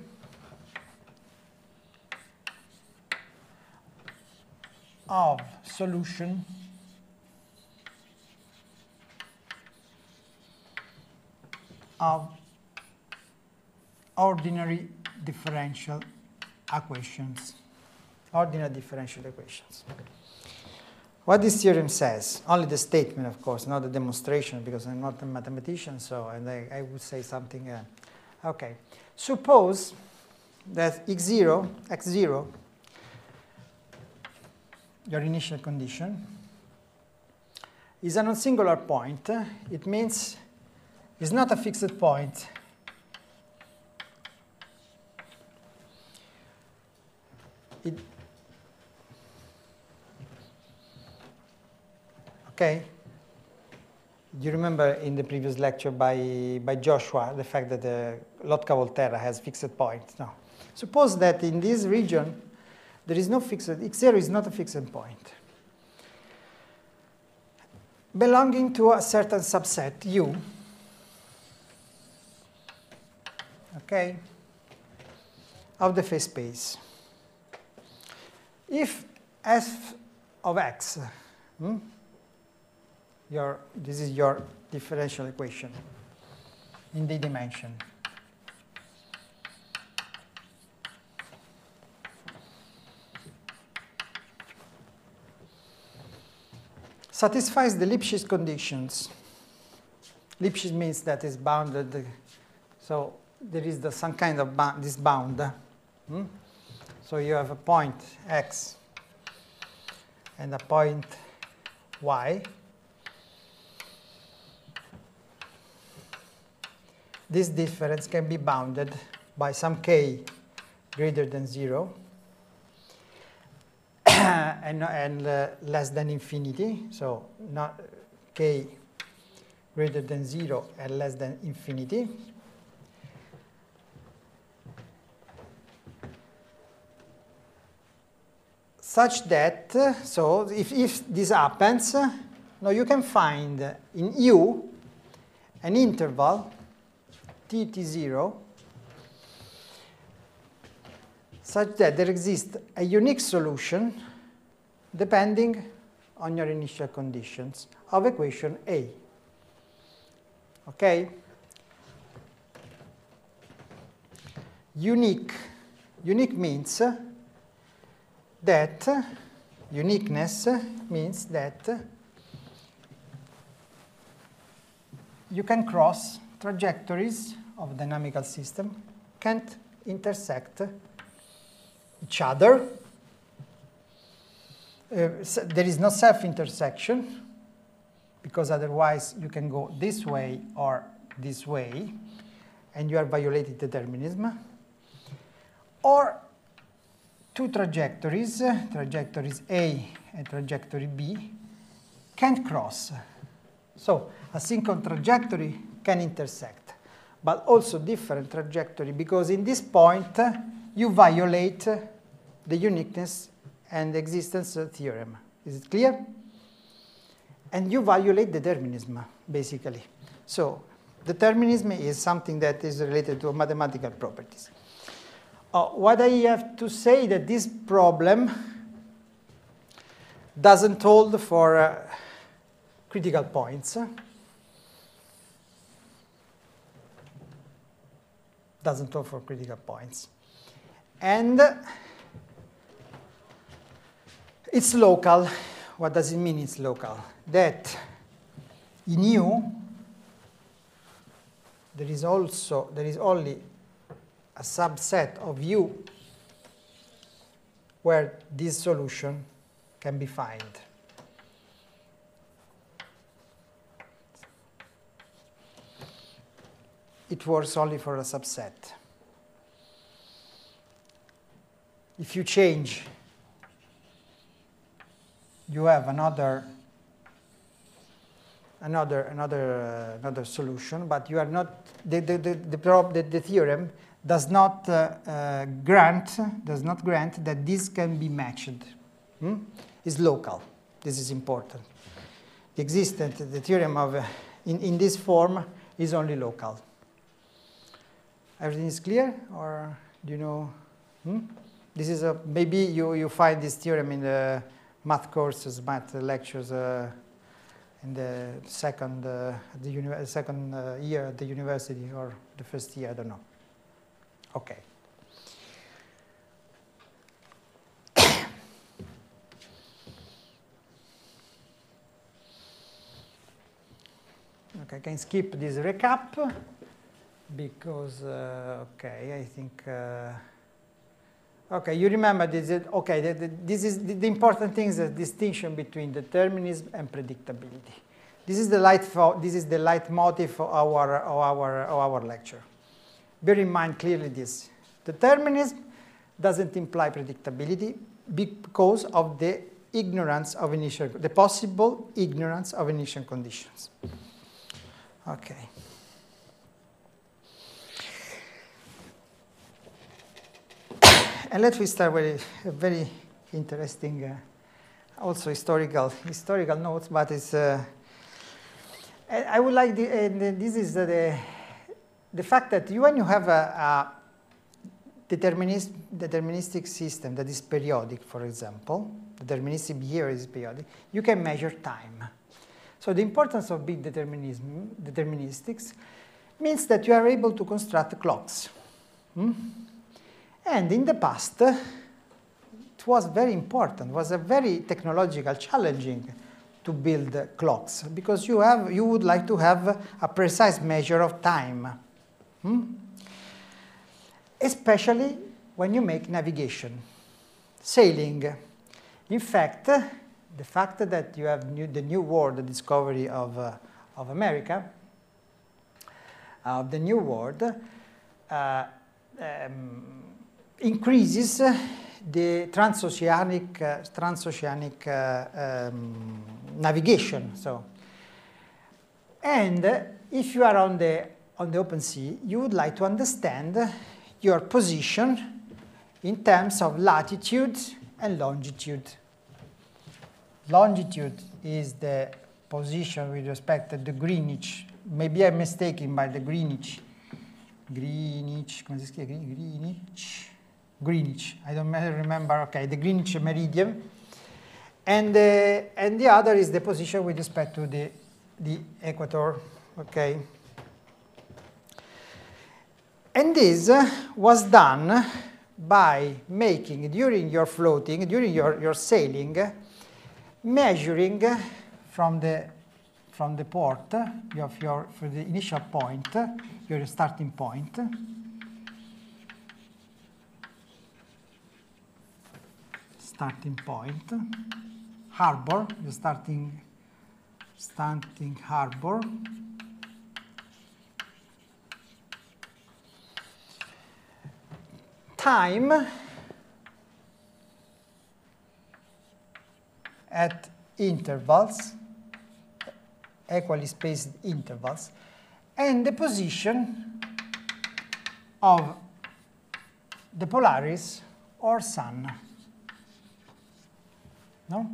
of solution of ordinary differential equations. Ordinary differential equations. What this theorem says, only the statement, of course, not the demonstration, because I'm not a mathematician, so and I, I would say something. Uh, okay. Suppose that x zero, x zero, your initial condition, is a non-singular point. It means it's not a fixed point. It, okay? You remember in the previous lecture by, by Joshua the fact that the Lotka-Volterra has fixed points. No. Suppose that in this region there is no fixed, x zero is not a fixed point belonging to a certain subset U, okay, of the phase space. If f of x, hmm, your, this is your differential equation in the dimension, satisfies the Lipschitz conditions. Lipschitz means that it's bounded, so there is the, some kind of bound, this bound. Hmm? So you have a point x and a point y. This difference can be bounded by some k greater than zero and, and uh, less than infinity. So not k greater than zero and less than infinity. Such that, uh, so if, if this happens, uh, now you can find uh, in U an interval t t zero such that there exists a unique solution depending on your initial conditions of equation A. Okay? Unique. Unique means that, uniqueness means that you can cross trajectories of a dynamical system, can't intersect each other. Uh, so there is no self-intersection, because otherwise you can go this way or this way, and you are violating determinism. Or two trajectories, uh, trajectories A and trajectory B, can't cross. So a single trajectory can intersect. but also different trajectory, because in this point uh, you violate uh, the uniqueness and existence uh, theorem. Is it clear? And you violate determinism, basically. So determinism is something that is related to mathematical properties. Uh, what I have to say that this problem doesn't hold for uh, critical points. Doesn't hold for critical points. And it's local. What does it mean it's local? That in U, there is also, there is only a subset of U where this solution can be found. It works only for a subset. If you change, you have another another another uh, another solution, but you are not the the the the, prob, the, the theorem does not uh, uh, grant does not grant that this can be matched. Hmm? Is local. This is important. The existence, the theorem of uh, in in this form is only local. Everything is clear, or do you know? Hmm? This is a maybe you you find this theorem in the math courses, math lectures uh, in the second uh, the uni second uh, year at the university, or the first year. I don't know. Okay. Okay, I can skip this recap because uh, okay, I think. Uh, Okay, you remember this. Is, okay, the, the, this is the, the important thing is the distinction between determinism and predictability. This is the light. For, this is the leitmotif of our of our of our lecture. Bear in mind clearly this: determinism doesn't imply predictability because of the ignorance of initial, the possible ignorance of initial conditions. Okay. And let me start with a very interesting, uh, also historical historical notes, but it's. Uh, I would like the, uh, this is uh, the the fact that you, when you have a, a determinist, deterministic system that is periodic, for example, deterministic behavior is periodic, you can measure time. So the importance of big determinism, deterministics, means that you are able to construct clocks. Hmm? And in the past, uh, it was very important, it was a very technological challenging to build uh, clocks, because you, have, you would like to have a precise measure of time, hmm? Especially when you make navigation, sailing. In fact, uh, the fact that you have new, the New World, the discovery of, uh, of America, of the New World, uh, um, increases the transoceanic, uh, transoceanic uh, um, navigation. So, and uh, if you are on the on the open sea, you would like to understand your position in terms of latitude and longitude. Longitude is the position with respect to the Greenwich. Maybe I'm mistaken by the Greenwich. Greenwich, come si scrive? Greenwich. Greenwich, I don't remember, okay, the Greenwich meridian. And, uh, and the other is the position with respect to the, the equator, okay. And this uh, was done by making, during your floating, during your, your sailing, uh, measuring uh, from the, from the port, uh, of your, for the initial point, uh, your starting point, starting point, harbor, the starting, starting harbor, time at intervals, equally spaced intervals, and the position of the Polaris or Sun. No?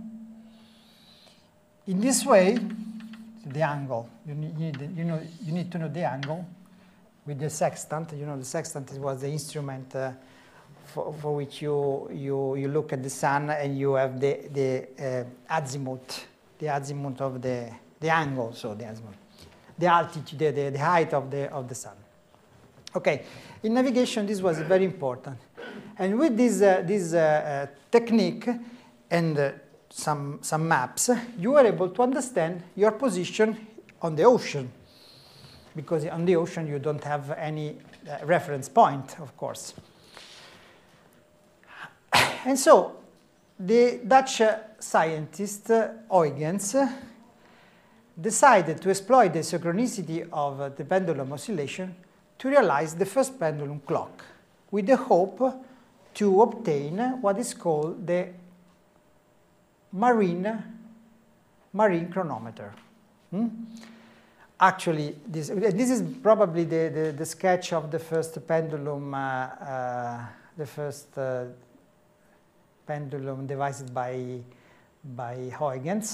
In this way, the angle, you need, you know, you need to know the angle with the sextant. You know, the sextant was the instrument uh, for, for which you, you, you look at the sun and you have the, the uh, azimuth, the azimuth of the, the angle, so the azimuth, the altitude, the, the, the height of the, of the sun. Okay, in navigation this was very important. And with this, uh, this uh, uh, technique and uh, some, some maps, you were able to understand your position on the ocean. Because on the ocean you don't have any uh, reference point, of course. And so the Dutch uh, scientist uh, Huygens uh, decided to exploit the synchronicity of uh, the pendulum oscillation to realize the first pendulum clock, with the hope to obtain what is called the marine, marine chronometer. Hmm? Actually, this, this is probably the, the, the sketch of the first pendulum, uh, uh, the first uh, pendulum devised by, by Huygens.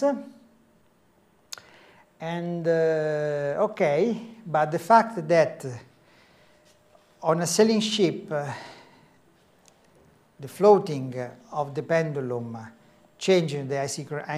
And, uh, okay, but the fact that on a sailing ship, uh, the floating of the pendulum changing the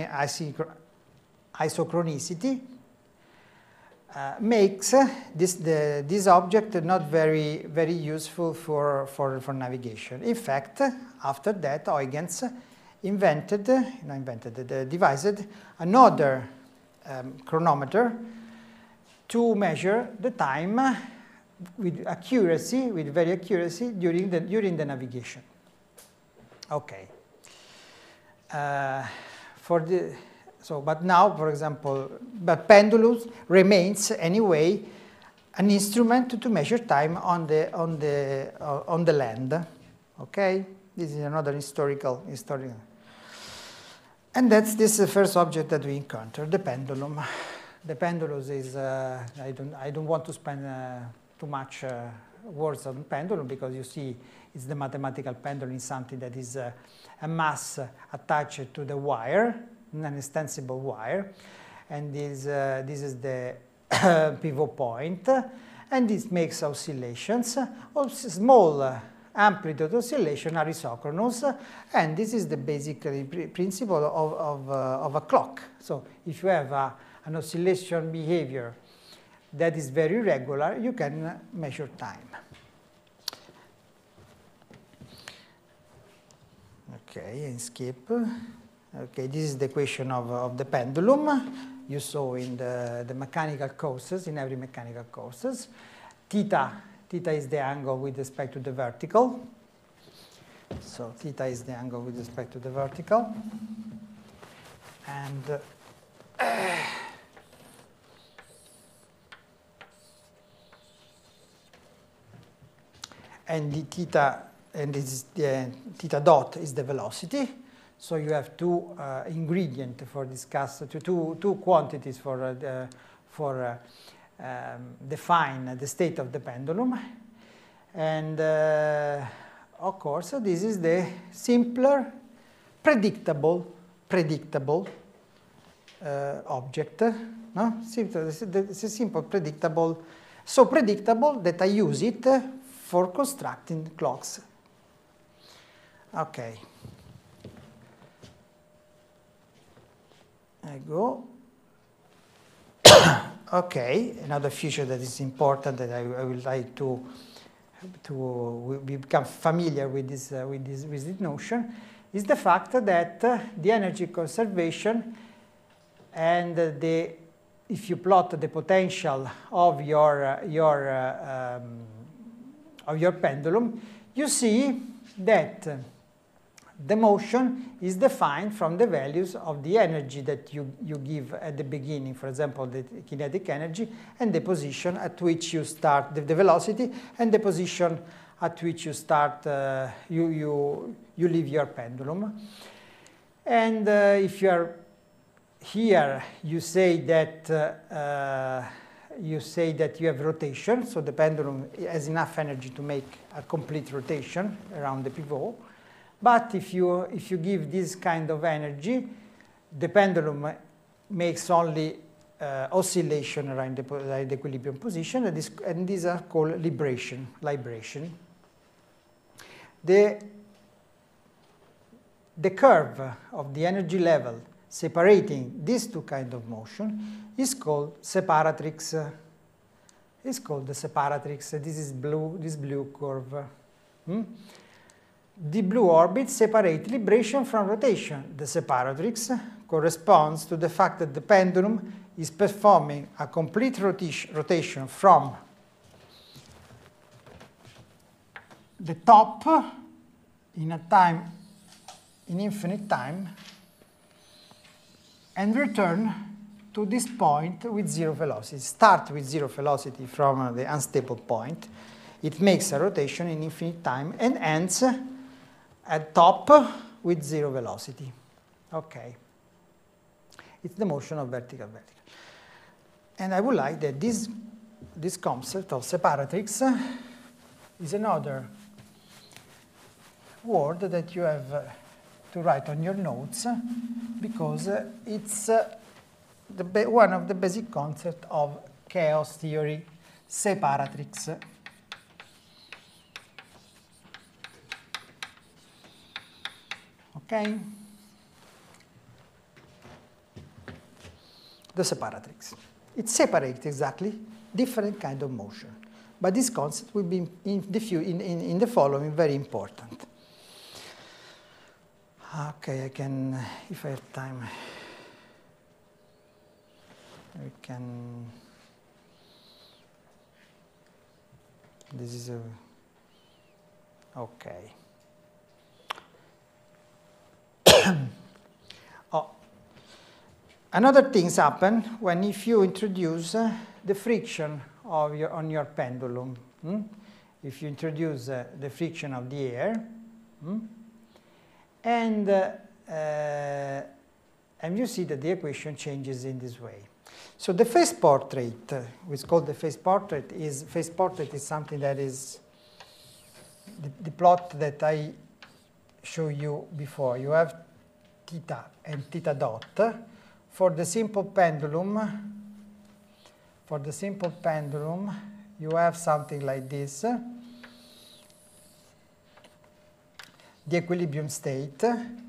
isochronicity uh, makes this, the, this object not very, very useful for, for, for navigation. In fact, after that, Huygens invented, no, invented, uh, devised another um, chronometer to measure the time with accuracy, with very accuracy during the, during the navigation. Okay. Uh, for the, so, but now, for example, but pendulums remains anyway an instrument to measure time on the, on the, uh, on the land. Okay? This is another historical, historical. And that's this is the first object that we encounter, the pendulum. The pendulum is, uh, I, don't, I don't want to spend uh, too much uh, words on pendulum, because you see it's the mathematical pendulum is something that is uh, a mass attached to the wire, an extensible wire, and this, uh, this is the pivot point, and this makes oscillations. Also small uh, amplitude oscillation are isochronous, and this is the basic principle of, of, uh, of a clock. So if you have a, an oscillation behavior that is very regular, you can measure time. Okay, and skip. Okay, this is the equation of, of the pendulum you saw in the, the mechanical courses, in every mechanical courses. Theta, theta is the angle with respect to the vertical. So theta is the angle with respect to the vertical. And uh, and the theta, and this is the uh, theta dot is the velocity. So you have two uh, ingredients for discuss, two, two, two quantities for, uh, the, for uh, um, define the state of the pendulum. And uh, of course, this is the simpler, predictable, predictable uh, object. No? It's a simple, predictable, so predictable that I use it for constructing clocks. Okay. I go. Okay, another feature that is important that I, I would like to to become familiar with this uh, with this with this notion is the fact that uh, the energy conservation and the if you plot the potential of your uh, your uh, um, of your pendulum, you see that uh, the motion is defined from the values of the energy that you, you give at the beginning, for example, the kinetic energy, and the position at which you start, the, the velocity, and the position at which you start, uh, you, you, you leave your pendulum. And uh, if you are here, you say that uh, uh, you say that you have rotation, so the pendulum has enough energy to make a complete rotation around the pivot. But if you, if you give this kind of energy, the pendulum makes only uh, oscillation around the, around the equilibrium position, and, this, and these are called libration, libration. The, the curve of the energy level separating these two kinds of motion is called separatrix. It's called the separatrix. This is blue, this blue curve. Hmm? The blue orbits separate libration from rotation. The separatrix corresponds to the fact that the pendulum is performing a complete rotation, rotation from the top in a time, in infinite time, and return to this point with zero velocity. Start with zero velocity from the unstable point. It makes a rotation in infinite time and ends at top with zero velocity. Okay. It's the motion of vertical vertical. And I would like that this, this concept of separatrix is another word that you have uh, to write on your notes, because uh, it's uh, the one of the basic concepts of chaos theory, separatrix. Okay? The separatrix. It separates exactly different kind of motion. But this concept will be in the, few, in, in, in the following very important. Okay, I can, if I have time, I can, this is a, okay. Oh. Another things happen when if you introduce uh, the friction of your, on your pendulum. Hmm? If you introduce uh, the friction of the air, hmm? and, uh, uh, and you see that the equation changes in this way. So the phase portrait, uh, which is called the phase portrait, is phase portrait is something that is the, the plot that I showed you before. You have theta and theta dot. For the simple pendulum, for the simple pendulum, you have something like this. The equilibrium state,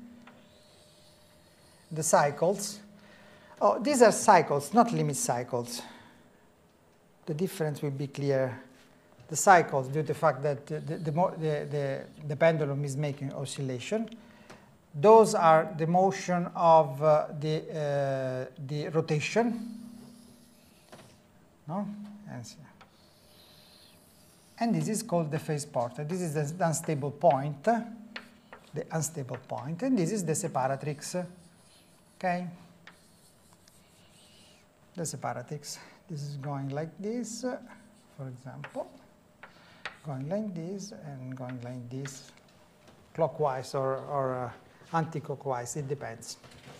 the cycles. Oh, these are cycles, not limit cycles. The difference will be clear. The cycles, due to the fact that the, the, the, the, the pendulum is making oscillation. Those are the motion of uh, the, uh, the rotation. No? And this is called the phase portrait. This is the unstable point, the unstable point, and this is the separatrix. Okay? The separatrix. This is going like this, for example, going like this and going like this, clockwise or, or uh, anti-clockwise, it depends.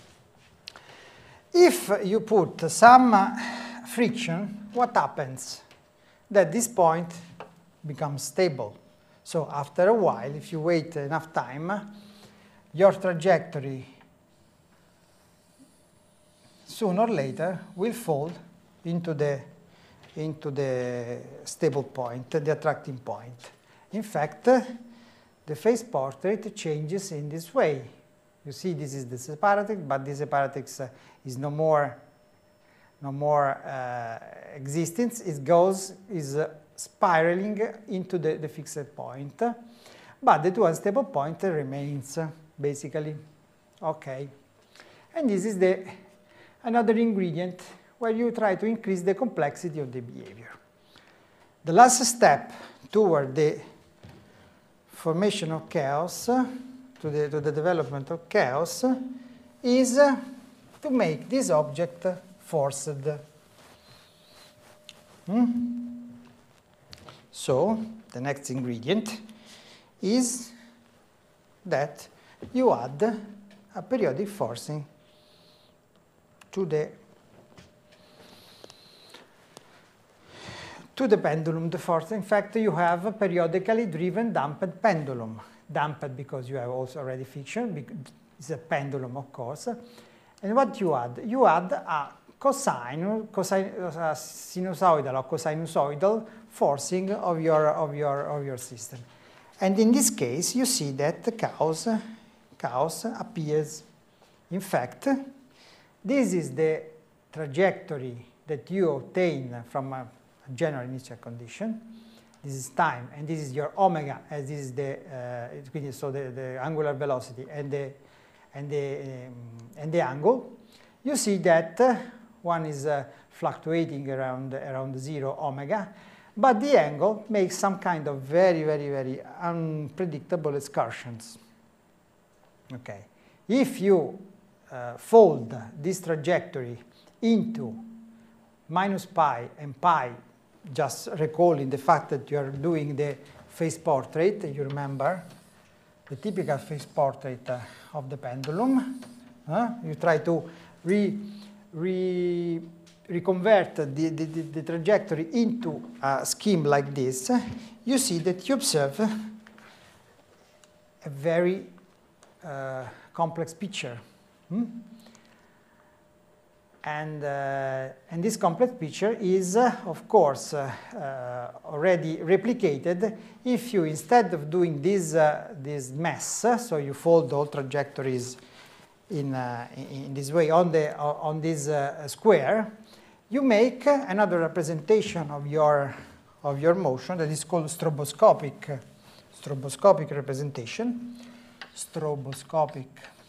If you put some uh, friction, what happens? That this point becomes stable. So after a while, if you wait enough time, your trajectory sooner or later will fall into the, into the stable point, the attracting point. In fact, the phase portrait changes in this way. You see, this is the separatrix, but the separatrix uh, is no more, no more uh, existence. It goes, is uh, spiraling into the, the fixed point, but the two unstable point remains, uh, basically. Okay. And this is the another ingredient where you try to increase the complexity of the behavior. The last step toward the formation of chaos, to the, to the development of chaos, is uh, to make this object forced. Hmm? So, the next ingredient is that you add a periodic forcing to the to the pendulum, the force. In fact, you have a periodically driven damped pendulum. Damped because you have also already fiction. It's a pendulum, of course. And what you add? You add a cosine, cosine uh, sinusoidal or cosinusoidal forcing of your, of, your, of your system. And in this case, you see that the chaos, chaos appears. In fact, this is the trajectory that you obtain from a general initial condition. This is time, and this is your omega, as this is the uh, so the, the angular velocity and the and the um, and the angle. You see that uh, one is uh, fluctuating around around zero omega, but the angle makes some kind of very very very unpredictable excursions. Okay, if you uh, fold this trajectory into minus pi and pi, just recalling the fact that you are doing the phase portrait, you remember the typical phase portrait uh, of the pendulum. Uh, you try to re, re, reconvert the, the, the, the trajectory into a scheme like this. You see that you observe a very uh, complex picture. Hmm? And, uh, and this complex picture is, uh, of course, uh, uh, already replicated if you, instead of doing this, uh, this mess, uh, so you fold all trajectories in, uh, in this way on, the, on this uh, square, you make another representation of your, of your motion that is called stroboscopic, stroboscopic representation, stroboscopic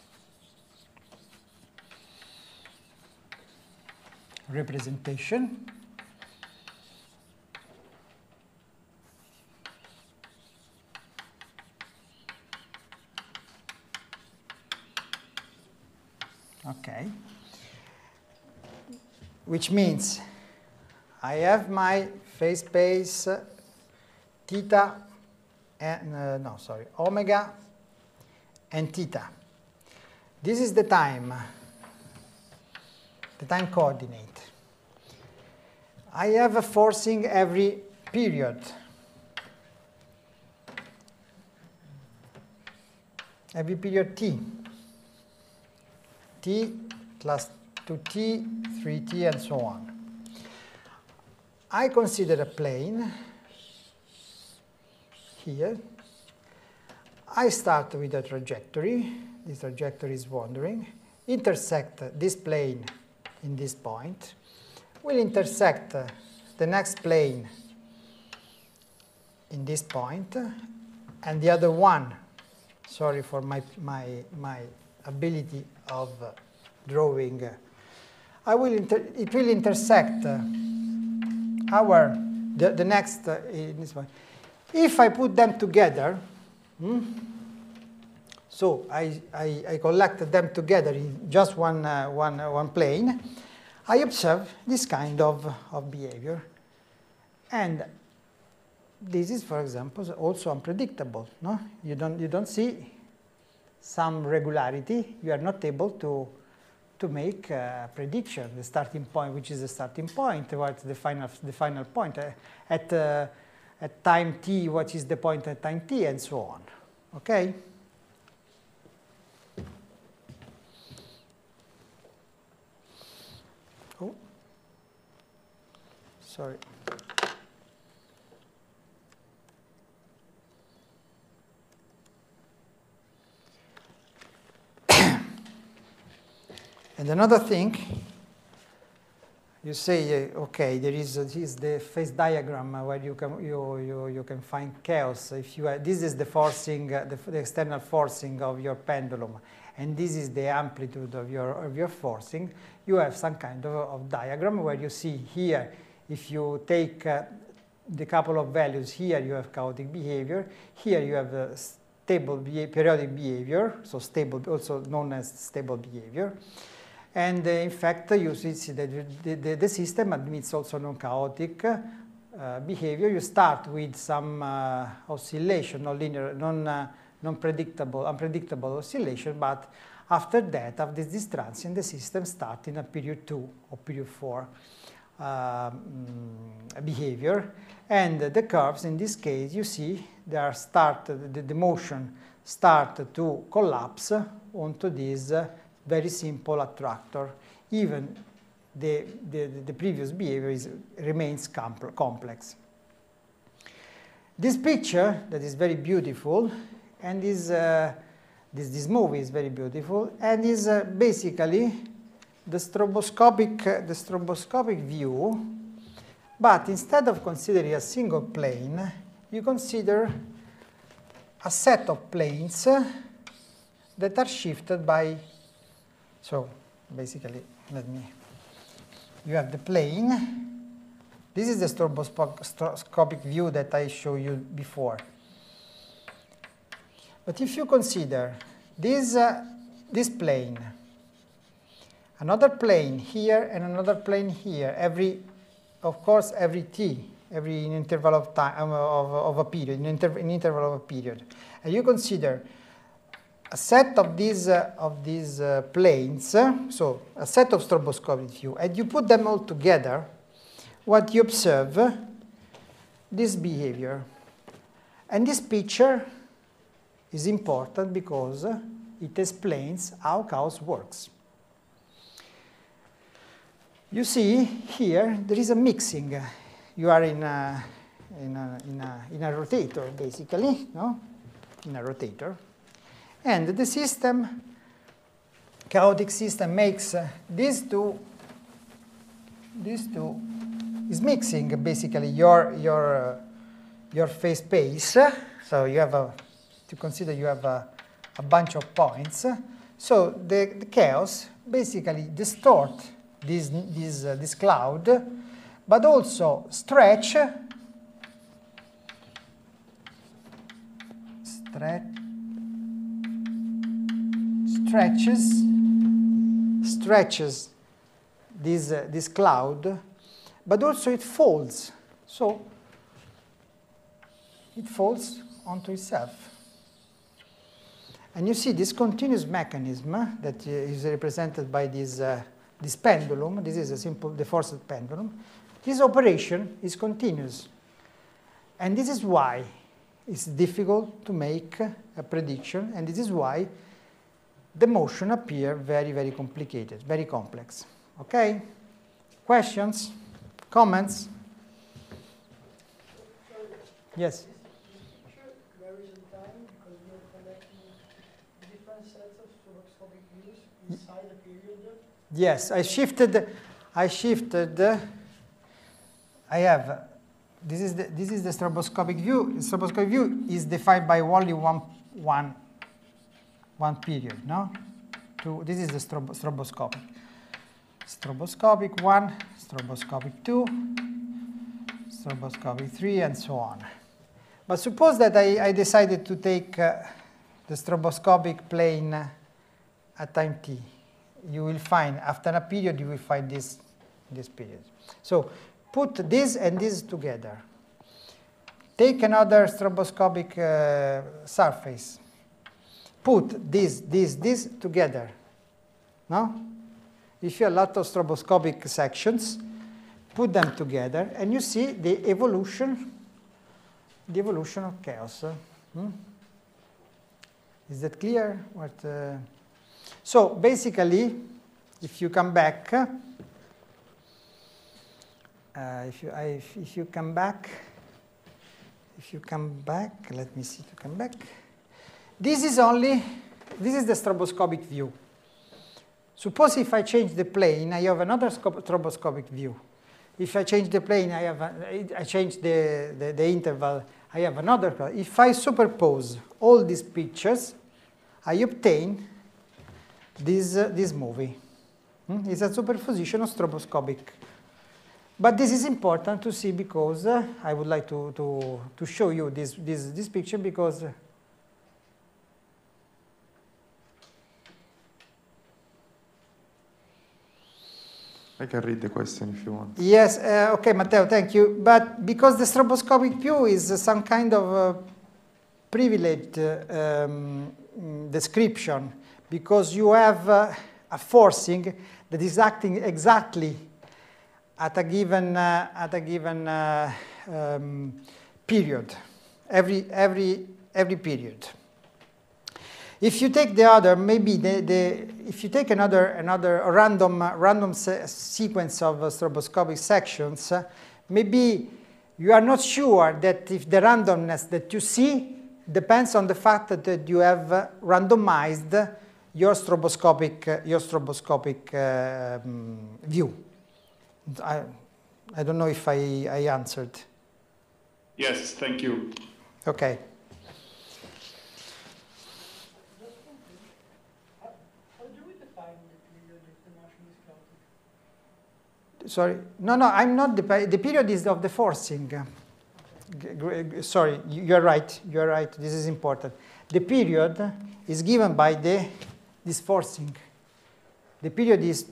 representation. Okay. Which means I have my phase space uh, theta and uh, no sorry omega and theta. This is the time, the time coordinate. I have a forcing every period. Every period t. T plus two t, three t, and so on. I consider a plane here. I start with a trajectory. This trajectory is wandering. Intersect this plane in this point. Will intersect the next plane in this point, and the other one, sorry for my, my, my ability of uh, drawing, I will inter it will intersect uh, our, the, the next, uh, in this one. If I put them together, hmm, so I, I, I collect them together in just one, uh, one, uh, one plane, I observe this kind of, of behavior. And this is, for example, also unpredictable. No? You don't, you don't see some regularity. You are not able to, to make a prediction, the starting point, which is the starting point, what's the final, the final point. Uh, at, uh, at time t, what is the point at time t, and so on. Okay? Oh. Sorry. And another thing, you say, uh, okay, there is, uh, is the phase diagram uh, where you can you, you you can find chaos. If you uh, this is the forcing, uh, the, the external forcing of your pendulum, and this is the amplitude of your of your forcing. You have some kind of, of diagram where you see here, if you take uh, the couple of values here, you have chaotic behavior. Here you have a stable beha periodic behavior, so stable, also known as stable behavior. And uh, in fact, you see that the, the, the system admits also non-chaotic uh, behavior. You start with some uh, oscillation, non-linear, non, uh, non-predictable, unpredictable oscillation, but after that, after this transient, the system starts in a period two or period four. uh, mm, behavior. And the curves, in this case, you see they are start, the, the motion start to collapse onto this uh, very simple attractor. Even the, the, the previous behavior is, remains compl complex. This picture that is very beautiful, and is, uh, this, this movie is very beautiful, and is uh, basically the stroboscopic, uh, the stroboscopic view, but instead of considering a single plane, you consider a set of planes that are shifted by, so basically, let me, you have the plane. This is the stroboscopic view that I showed you before. But if you consider this, uh, this plane, another plane here and another plane here, every, of course, every t, every in interval of time um, of, of a period, in, inter in interval of a period, and you consider a set of these uh, of these uh, planes, uh, so a set of stroboscopic view, and you put them all together, what you observe, uh, this behavior. And this picture is important because uh, it explains how chaos works. You see here there is a mixing. You are in a, in a, in a, in a rotator, basically, no? In a rotator. And the system, chaotic system, makes uh, these two, these two, is mixing basically your, your, uh, your phase space. So you have a, to consider you have a, a bunch of points. So the, the chaos basically distort this, this, uh, this cloud, but also stretch, stretch, stretches, stretches this, uh, this cloud, but also it folds. So it folds onto itself. And you see this continuous mechanism uh, that is represented by this, uh, this pendulum. This is a simple, the forced pendulum. This operation is continuous. And this is why it's difficult to make a prediction, and this is why the motion appears very, very complicated, very complex. Okay? Questions? Comments? Yes? Varies in time because you're collecting different sets of stroboscopic views inside a period. Yes, I shifted, I shifted, uh, I have, this is the, this is the stroboscopic view. The stroboscopic view is defined by only one, one, one period, no? Two, this is the strob stroboscopic. Stroboscopic one, stroboscopic two, stroboscopic three, and so on. But suppose that I, I decided to take uh, the stroboscopic plane at time t. You will find, after a period, you will find this, this period. So put this and this together. Take another stroboscopic uh, surface. Put this, this, this together. No? If you have a lot of stroboscopic sections, put them together, and you see the evolution, the evolution of chaos. Hmm? Is that clear? What? Uh, so basically, if you come back, uh, if you I, if, if you come back, if you come back, let me see to come back. This is only, this is the stroboscopic view. Suppose if I change the plane, I have another stroboscopic view. If I change the plane, I have a, I change the, the, the interval, I have another. If I superpose all these pictures, I obtain this, uh, this movie. Hmm? It's a superposition of stroboscopic. But this is important to see because uh, I would like to, to, to show you this, this, this picture because uh, I can read the question if you want. yes, uh, okay, Matteo, thank you. But because the stroboscopic view is uh, some kind of uh, privileged uh, um, description, because you have uh, a forcing that is acting exactly at a given uh, at a given uh, um, period, every every every period. If you take the other, maybe the, the if you take another another random uh, random se sequence of uh, stroboscopic sections, uh, maybe you are not sure that if the randomness that you see depends on the fact that, that you have uh, randomized your stroboscopic uh, your stroboscopic uh, um, view. I I don't know if I I answered. Yes, thank you. Okay. Sorry, no, no, I'm not the, the period is of the forcing. G sorry, you're right, you're right, this is important. The period is given by the, this forcing. The period is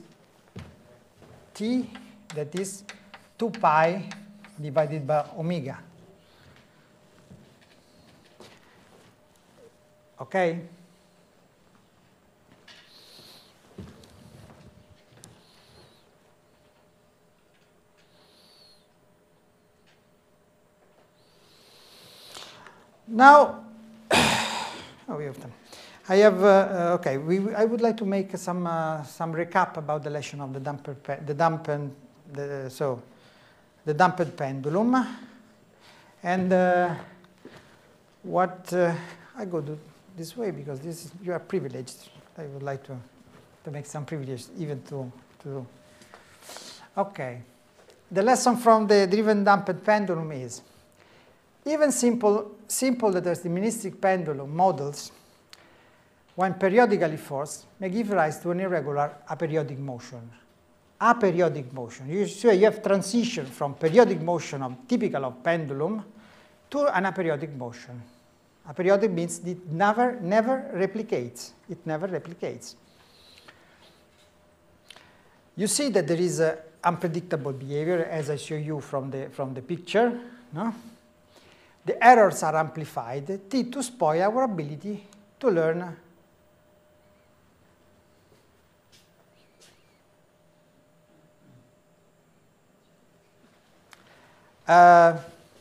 T, that is two pi divided by omega. Okay? Now, oh, we have time. I have, uh, uh, okay, we, I would like to make some, uh, some recap about the lesson of the damper, the dampen, the, so, the damped pendulum. And uh, what, uh, I go to this way because this is, you are privileged. I would like to, to make some privilege even to, to, okay. The lesson from the driven damped pendulum is, even simple, simple deterministic pendulum models, when periodically forced, may give rise to an irregular aperiodic motion. Aperiodic motion. You, so you have transition from periodic motion of typical of pendulum to an aperiodic motion. Aperiodic means it never, never replicates. It never replicates. You see that there is a unpredictable behavior, as I show you from the, from the picture. No? The errors are amplified to spoil our ability to learn uh,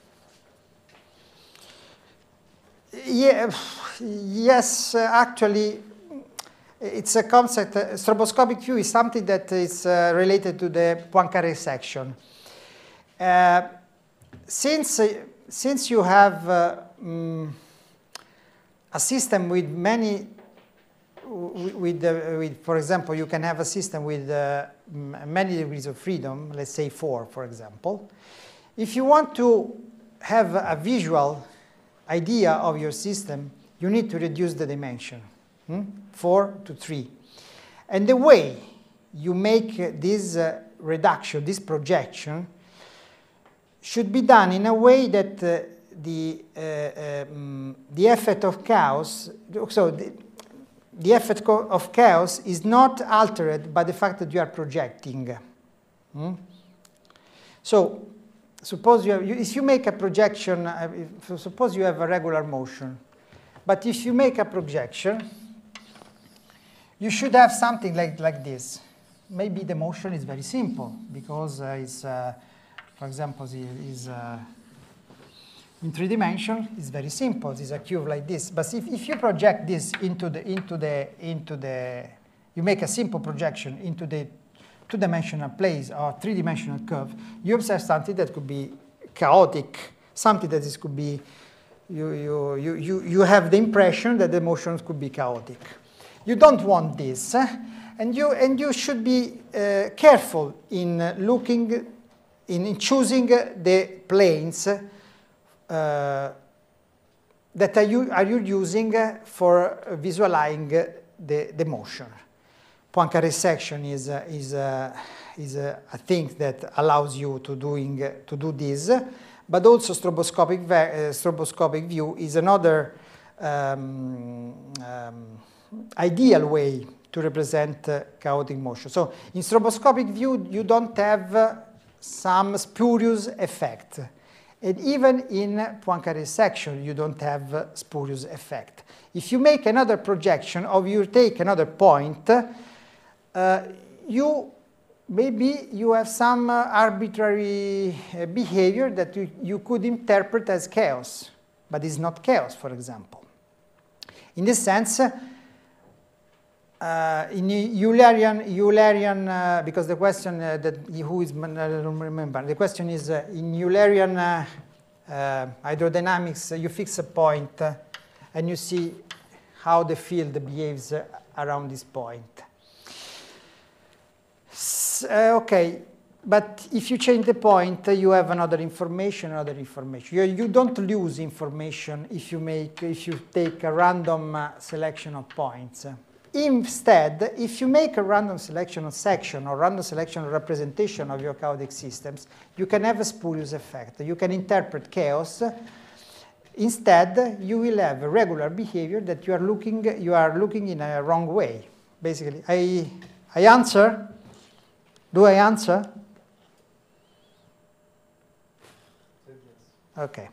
yeah, yes, uh, actually, it's a concept. Uh, stroboscopic view is something that is uh, related to the Poincaré section. Uh, since uh, Since you have uh, um, a system with many, with, uh, with, for example, you can have a system with uh, many degrees of freedom, let's say four, for example. If you want to have a visual idea of your system, you need to reduce the dimension, hmm? four to three. And the way you make this uh, reduction, this projection, should be done in a way that uh, the, uh, um, the effect of chaos, so the, the effect of chaos is not altered by the fact that you are projecting. Hmm? So suppose you have, you, if you make a projection, uh, if, suppose you have a regular motion, but if you make a projection, you should have something like, like this. Maybe the motion is very simple because uh, it's uh, for example, is uh, in three dimensions. It's very simple. It's a cube like this. But if, if you project this into the into the into the, you make a simple projection into the two-dimensional place or three-dimensional curve, you observe something that could be chaotic. Something that is could be, you you you you you have the impression that the motions could be chaotic. You don't want this, and you and you should be uh, careful in uh, looking. In choosing the planes uh, that are you, are you using for visualizing the, the motion. Poincaré section is, uh, is, uh, is uh, a thing that allows you to, doing, uh, to do this, but also stroboscopic, uh, stroboscopic view is another um, um, ideal way to represent uh, chaotic motion. So in stroboscopic view, you don't have uh, some spurious effect. And even in Poincaré section, you don't have uh, spurious effect. If you make another projection or you take another point, uh, you maybe you have some uh, arbitrary uh, behavior that you, you could interpret as chaos, but it's not chaos, for example. In this sense, uh, in Eulerian, Eulerian uh, because the question uh, that who is, I don't remember, the question is uh, in Eulerian uh, uh, hydrodynamics, uh, you fix a point uh, and you see how the field behaves uh, around this point. S uh, okay, but if you change the point, uh, you have another information, another information. You, you don't lose information if you make, if you take a random uh, selection of points. Instead, if you make a random selection of section or random selection of representation of your chaotic systems, you can have a spurious effect. You can interpret chaos. Instead, you will have a regular behavior that you are looking, you are looking in a wrong way. Basically, I, I answer? Do I answer? Okay.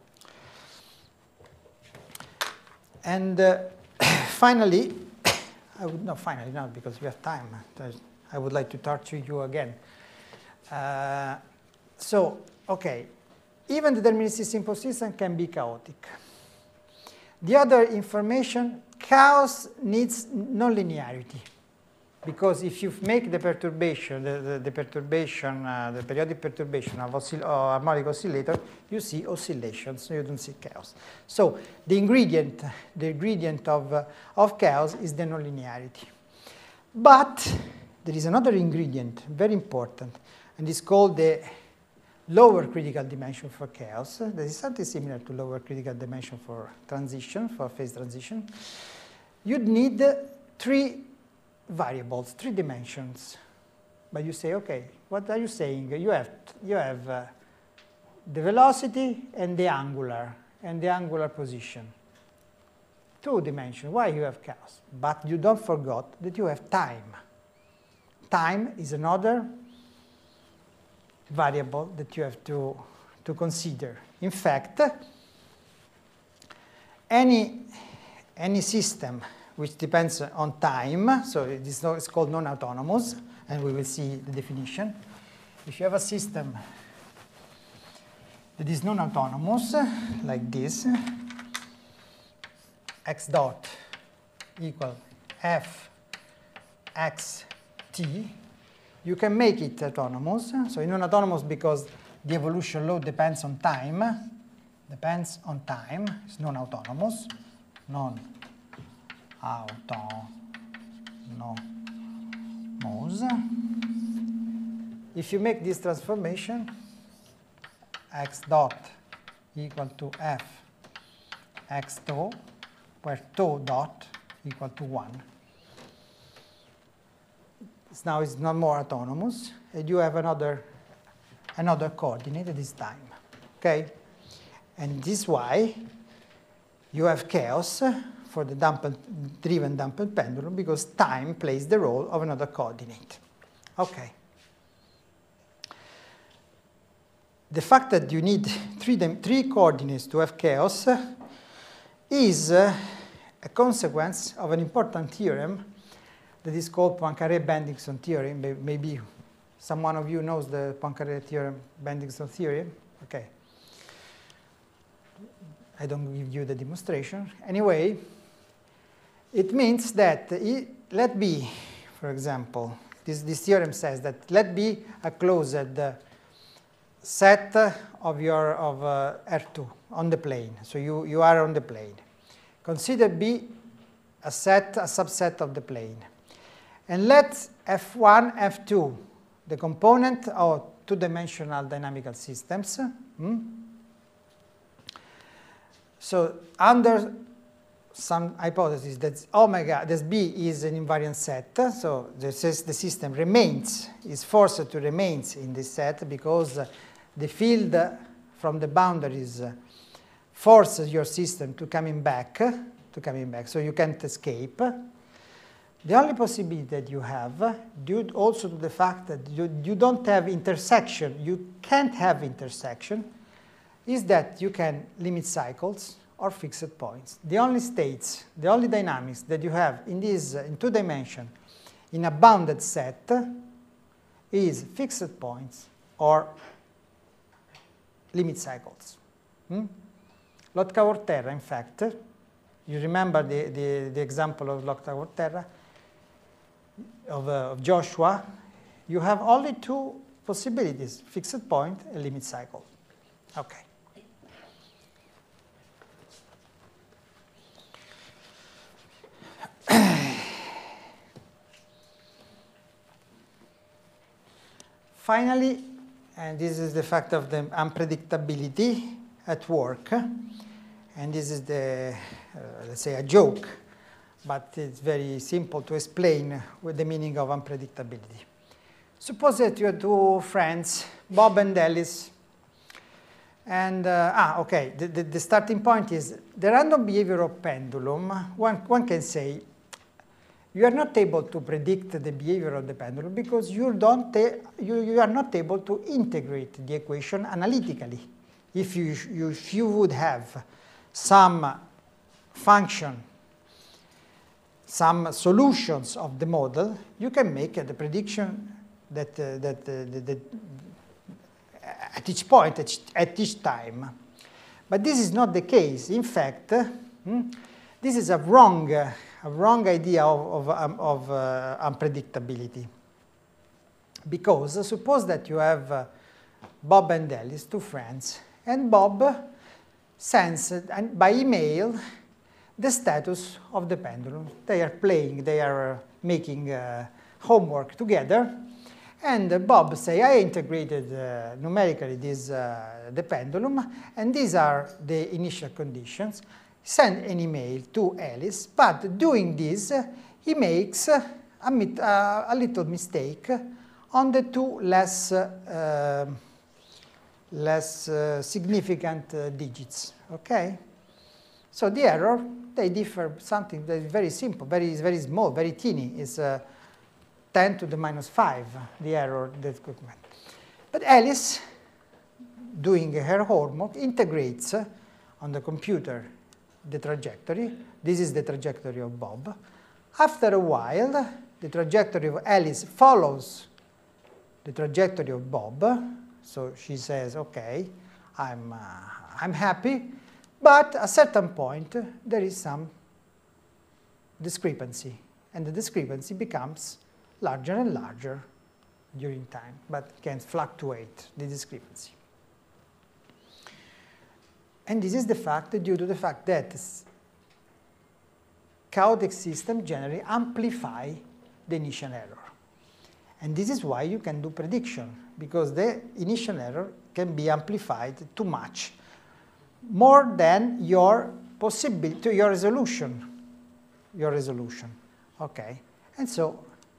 And uh, finally, I would, no, finally not, because we have time. I would like to torture you again. Uh, so, okay, even the deterministic simple system can be chaotic. The other information, chaos needs nonlinearity. Because if you make the perturbation, the, the, the perturbation, uh, the periodic perturbation of oscill uh, harmonic oscillator, you see oscillations, so you don't see chaos. So the ingredient, the ingredient of, uh, of chaos is the nonlinearity. But there is another ingredient, very important, and it's called the lower critical dimension for chaos. That is something similar to lower critical dimension for transition, for phase transition. You'd need three variables, three dimensions. But you say, okay, what are you saying? You have, you have uh, the velocity and the angular, and the angular position. Two dimensions. Why you have chaos? But you don't forget that you have time. Time is another variable that you have to, to consider. In fact, any, any system which depends on time, so it is no, it's called non-autonomous, and we will see the definition. If you have a system that is non-autonomous, like this, x dot equal f x t, you can make it autonomous. So it's non-autonomous because the evolution law depends on time, depends on time, it's non-autonomous, non-autonomous. If you make this transformation, x dot equal to f x tau, where tau dot equal to one. It's now it's not more autonomous, and you have another another coordinate at this time. Okay? And this is why you have chaos for the dampened, driven dampened pendulum, because time plays the role of another coordinate. Okay. The fact that you need three, three coordinates to have chaos is uh, a consequence of an important theorem that is called Poincaré-Bendixson theorem. Maybe someone of you knows the Poincaré theorem, Bendixson theorem. Okay. I don't give you the demonstration. Anyway, it means that it, let B, for example, this, this theorem says that let B a closed uh, set of your of uh, R two on the plane. So you, you are on the plane. Consider B a set, a subset of the plane. And let F one, F two, the component of two-dimensional dynamical systems. Hmm? So under some hypothesis that omega, this B is an invariant set, so this is the system remains, is forced to remain in this set because the field from the boundaries forces your system to coming back, to coming back, so you can't escape. The only possibility that you have, due also to the fact that you, you don't have intersection, you can't have intersection, is that you can limit cycles or fixed points. The only states, the only dynamics that you have in this, in two dimension, in a bounded set, is fixed points or limit cycles. Hmm? Lotka-Volterra, in fact, you remember the, the, the example of Lotka-Volterra, of, uh, of Joshua, you have only two possibilities, fixed point and limit cycle. Okay. Finally, and this is the fact of the unpredictability at work, and this is the, uh, let's say, a joke, but it's very simple to explain with the meaning of unpredictability. Suppose that you have two friends, Bob and Alice, and, uh, ah, okay, the, the, the starting point is the random behavior of pendulum. One, one can say, you are not able to predict the behavior of the pendulum because you, don't you, you are not able to integrate the equation analytically. If you, you, if you would have some function, some solutions of the model, you can make uh, the prediction that, uh, that, uh, that, that at each point, at each, at each time. But this is not the case. In fact, uh, hmm, this is a wrong, uh, a wrong idea of, of, um, of uh, unpredictability. Because uh, suppose that you have uh, Bob and Alice, two friends, and Bob sends uh, by email the status of the pendulum. They are playing, they are uh, making uh, homework together, and uh, Bob say, I integrated uh, numerically this, uh, the pendulum, and these are the initial conditions. Send an email to Alice, but doing this, uh, he makes uh, a, uh, a little mistake on the two less, uh, uh, less uh, significant uh, digits, okay? So the error, they differ something that is very simple, very, very small, very teeny, is uh, ten to the minus five, the error that could make. But Alice, doing her homework, integrates uh, on the computer the trajectory. This is the trajectory of Bob. After a while, the trajectory of Alice follows the trajectory of Bob. So she says, okay, I'm, uh, I'm happy. But at a certain point, there is some discrepancy. And the discrepancy becomes larger and larger during time, but can fluctuate, the discrepancy. And this is the fact due to the fact that chaotic systems generally amplify the initial error. And this is why you can do prediction, because the initial error can be amplified too much, more than your possibility, your resolution, your resolution, okay? And so,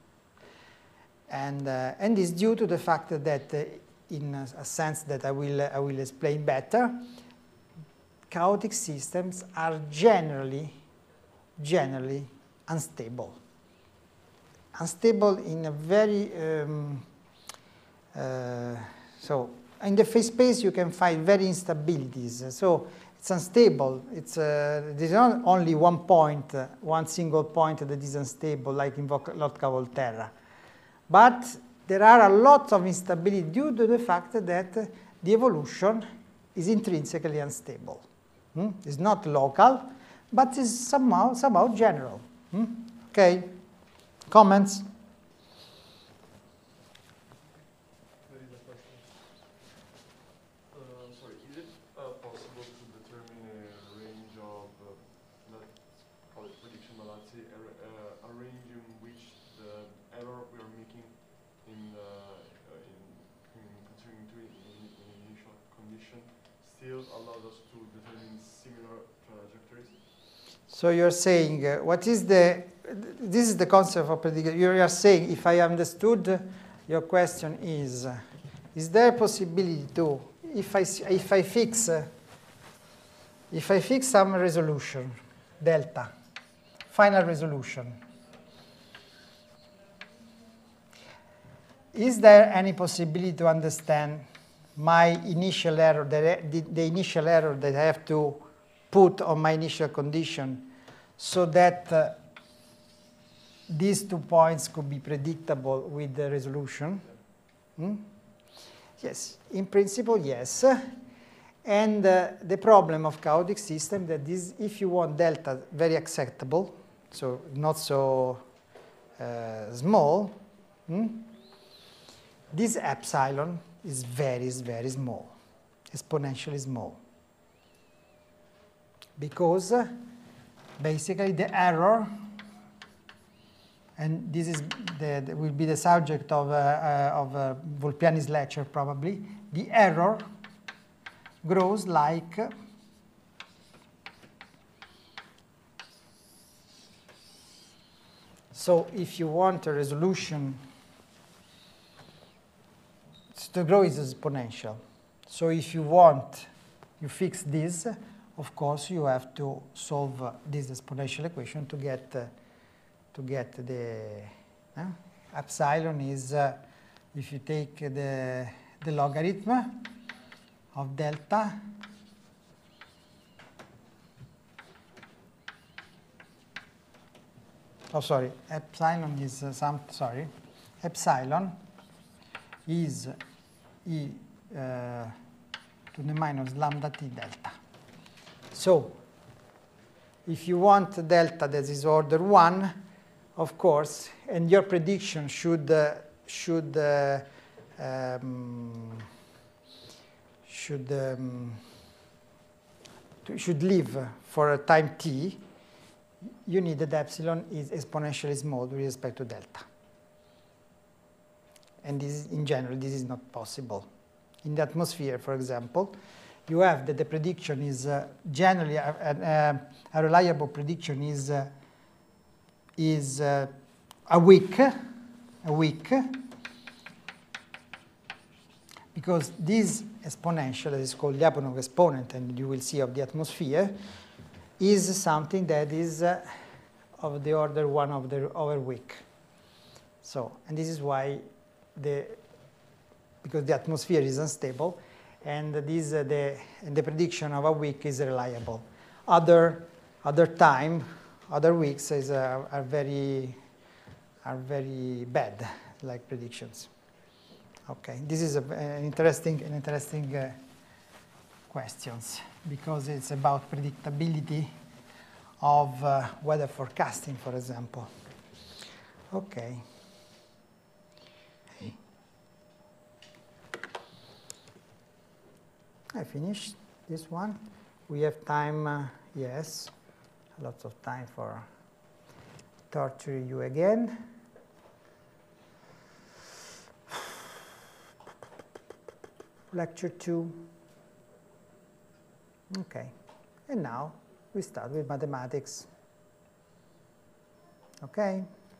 and, uh, and is due to the fact that uh, in a, a sense that I will, I will explain better, chaotic systems are generally, generally unstable. Unstable in a very, um, uh, so in the phase space you can find very instabilities. So it's unstable. It's, uh, there's not only one point, uh, one single point that is unstable like in Lotka-Volterra. But there are a lot of instability due to the fact that the evolution is intrinsically unstable. Hmm? It's not local, but it's somehow, somehow general. Hmm? Okay? Comments? There is a question. Uh, sorry, is it uh, possible to determine a range of, uh, let's call it prediction, but let's say a, uh, a range in which the error we are making in, uh, in, in considering to in, in initial condition still allows us to determine similar trajectories? So you're saying, uh, what is the, this is the concept of prediction. You are saying, if I understood, your question is, uh, is there a possibility to, if I, if I fix, uh, if I fix some resolution, delta, final resolution, is there any possibility to understand my initial error, the, the, the initial error that I have to put on my initial condition so that uh, these two points could be predictable with the resolution? Hmm? Yes, in principle, yes. And uh, the problem of chaotic system that is, if you want delta very acceptable, so not so uh, small, hmm? This epsilon is very, very small, exponentially small. Because uh, basically the error, and this is the, the, will be the subject of, uh, uh, of uh, Vulpiani's lecture probably, the error grows like uh, so if you want a resolution, the growth is exponential. So if you want, you fix this, of course you have to solve uh, this exponential equation to get uh, to get the uh, epsilon is uh, if you take the the logarithm of delta oh sorry epsilon is uh, some sorry epsilon is e uh, to the minus lambda t delta. So if you want delta that is order one, of course, and your prediction should uh, should uh, um, should um, should live for a time t, you need that epsilon is exponentially small with respect to delta. And this is, in general, this is not possible. In the atmosphere, for example, you have that the prediction is uh, generally a, a, a reliable prediction is uh, is uh, a weak, a weak, because this exponential, that is called Lyapunov exponent, and you will see of the atmosphere, is something that is uh, of the order one of the over weak. So, and this is why the because the atmosphere is unstable, and this uh, the and the prediction of a week is reliable. Other other time, other weeks is uh, are very are very bad, like predictions. Okay, this is a, an interesting an interesting uh, questions because it's about predictability of uh, weather forecasting, for example. Okay. I finished this one. We have time, uh, yes, lots of time for torture you again. Lecture two. Okay, and now we start with mathematics. Okay.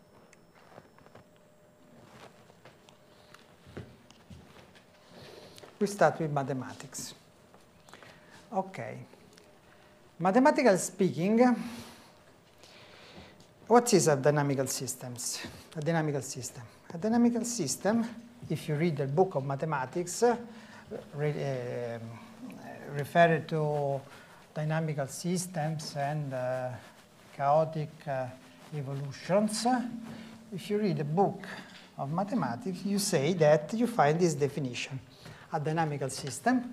We start with mathematics. Okay. Mathematically speaking, what is a dynamical systems? A dynamical system. A dynamical system, if you read the book of mathematics, uh, re, uh, refer to dynamical systems and uh, chaotic uh, evolutions. If you read a book of mathematics, you say that you find this definition. A dynamical system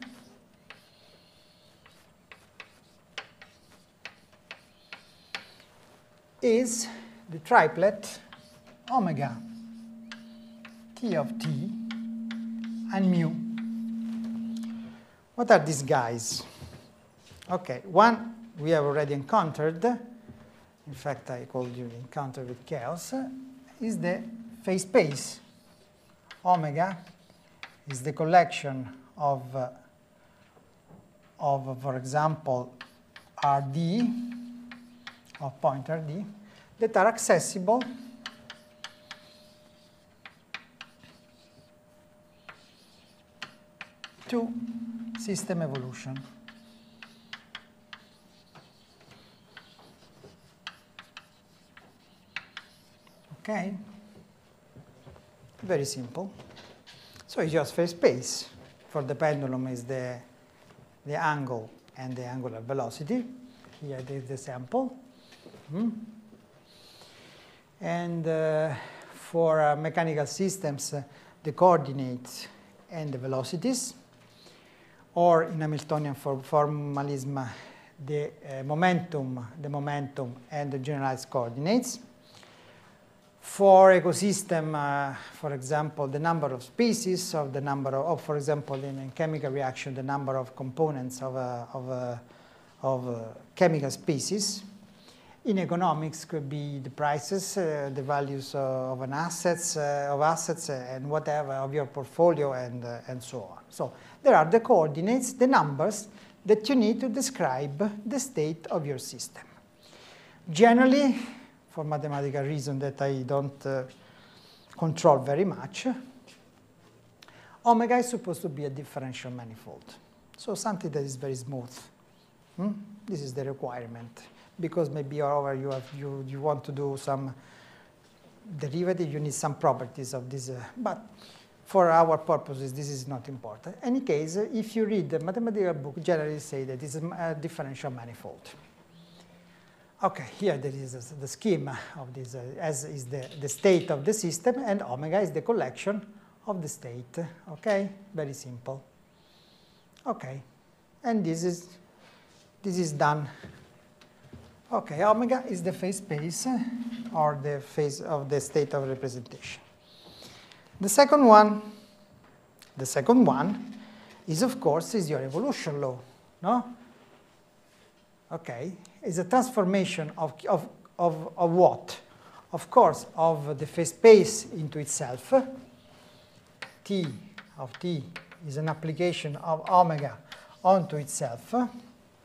is the triplet omega t of t and mu. What are these guys? Okay, one we have already encountered, in fact I called you encounter with chaos, is the phase space. Omega is the collection of, uh, of, for example, R D, of point R D, that are accessible to system evolution. Okay? Very simple. So it's just phase space. For the pendulum is the, the angle and the angular velocity. Here is the sample. Hmm. And uh, for uh, mechanical systems, uh, the coordinates and the velocities, or in Hamiltonian for formalism, the uh, momentum, the momentum and the generalized coordinates. For ecosystem, uh, for example, the number of species, of the number of, of for example, in a chemical reaction, the number of components of a, of a, of a chemical species. In economics, could be the prices, uh, the values uh, of an assets, uh, of assets, uh, and whatever of your portfolio, and uh, and so on. So there are the coordinates, the numbers that you need to describe the state of your system. Generally, for mathematical reasons that I don't uh, control very much, omega is supposed to be a differential manifold. So something that is very smooth. Hmm? This is the requirement. Because maybe over you, have, you, you want to do some derivative, you need some properties of this. Uh, but for our purposes, this is not important. In any case, if you read the mathematical book, generally say that it's a differential manifold. Okay, here there is the schema of this, uh, as is the, the state of the system, and omega is the collection of the state. Okay, very simple. Okay, and this is, this is done. Okay, omega is the phase space, or the phase of the state of representation. The second one, the second one is, of course, is your evolution law, no? Okay, it's a transformation of, of, of, of what? Of course, of the phase space into itself. T of T is an application of omega onto itself. Uh,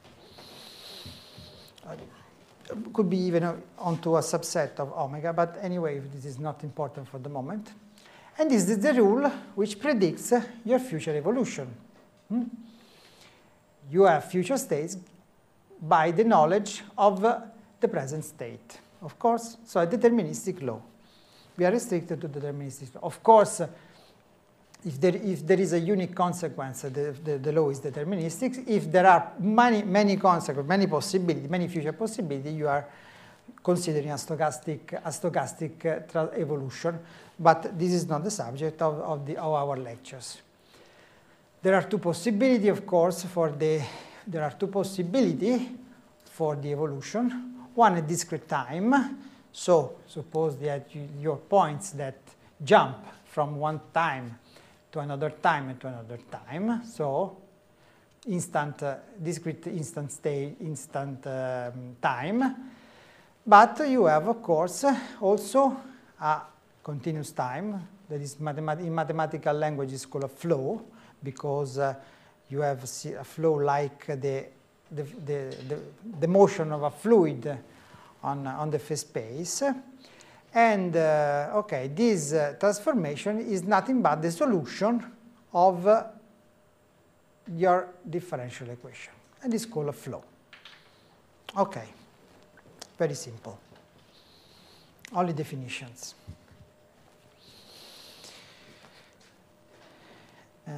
could be even onto a subset of omega, but anyway, this is not important for the moment. And this is the rule which predicts your future evolution. Hmm? You have future states by the knowledge of the present state, of course. So a deterministic law. We are restricted to deterministic law. Of course, if there, if there is a unique consequence, the, the, the law is deterministic. If there are many, many consequences, many possibilities, many future possibilities, you are considering a stochastic, a stochastic uh, evolution. But this is not the subject of, of, the, of our lectures. There are two possibilities, of course, for the there are two possibilities for the evolution. One at discrete time. So suppose that you, your points that jump from one time to another time and to another time. So instant, uh, discrete instant state, instant um, time. But you have, of course, also a continuous time. That is mathemat in mathematical language is called a flow, because uh, you have a flow like the, the, the, the, the motion of a fluid on, on the phase space. And, uh, okay, this uh, transformation is nothing but the solution of uh, your differential equation. And it's called a flow. Okay, very simple. Only definitions. Uh,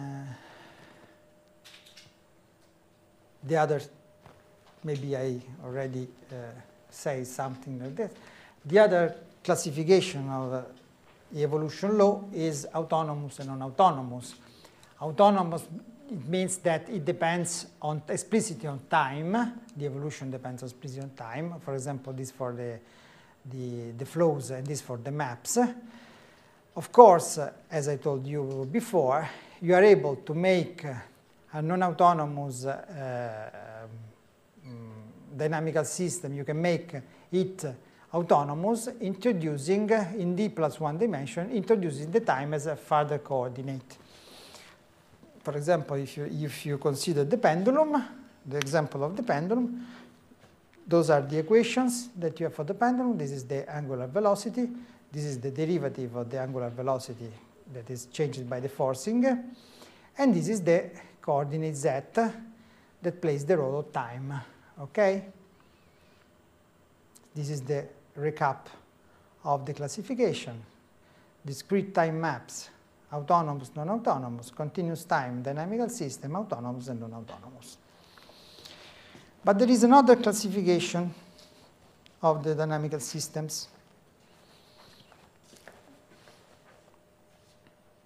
The other, maybe I already uh, say something like that. The other classification of uh, the evolution law is autonomous and non-autonomous. Autonomous, it means that it depends on explicitly on time. The evolution depends on explicitly on time. For example, this for the, the, the flows and this for the maps. Of course, uh, as I told you before, you are able to make uh, a non-autonomous uh, um, dynamical system. You can make it autonomous, introducing uh, in d plus one dimension, introducing the time as a further coordinate. For example, if you, if you consider the pendulum, the example of the pendulum, those are the equations that you have for the pendulum. This is the angular velocity. This is the derivative of the angular velocity that is changed by the forcing. And this is the coordinate z that plays the role of time. Okay? This is the recap of the classification. Discrete time maps, autonomous, non-autonomous, continuous time, dynamical system, autonomous and non-autonomous. But there is another classification of the dynamical systems.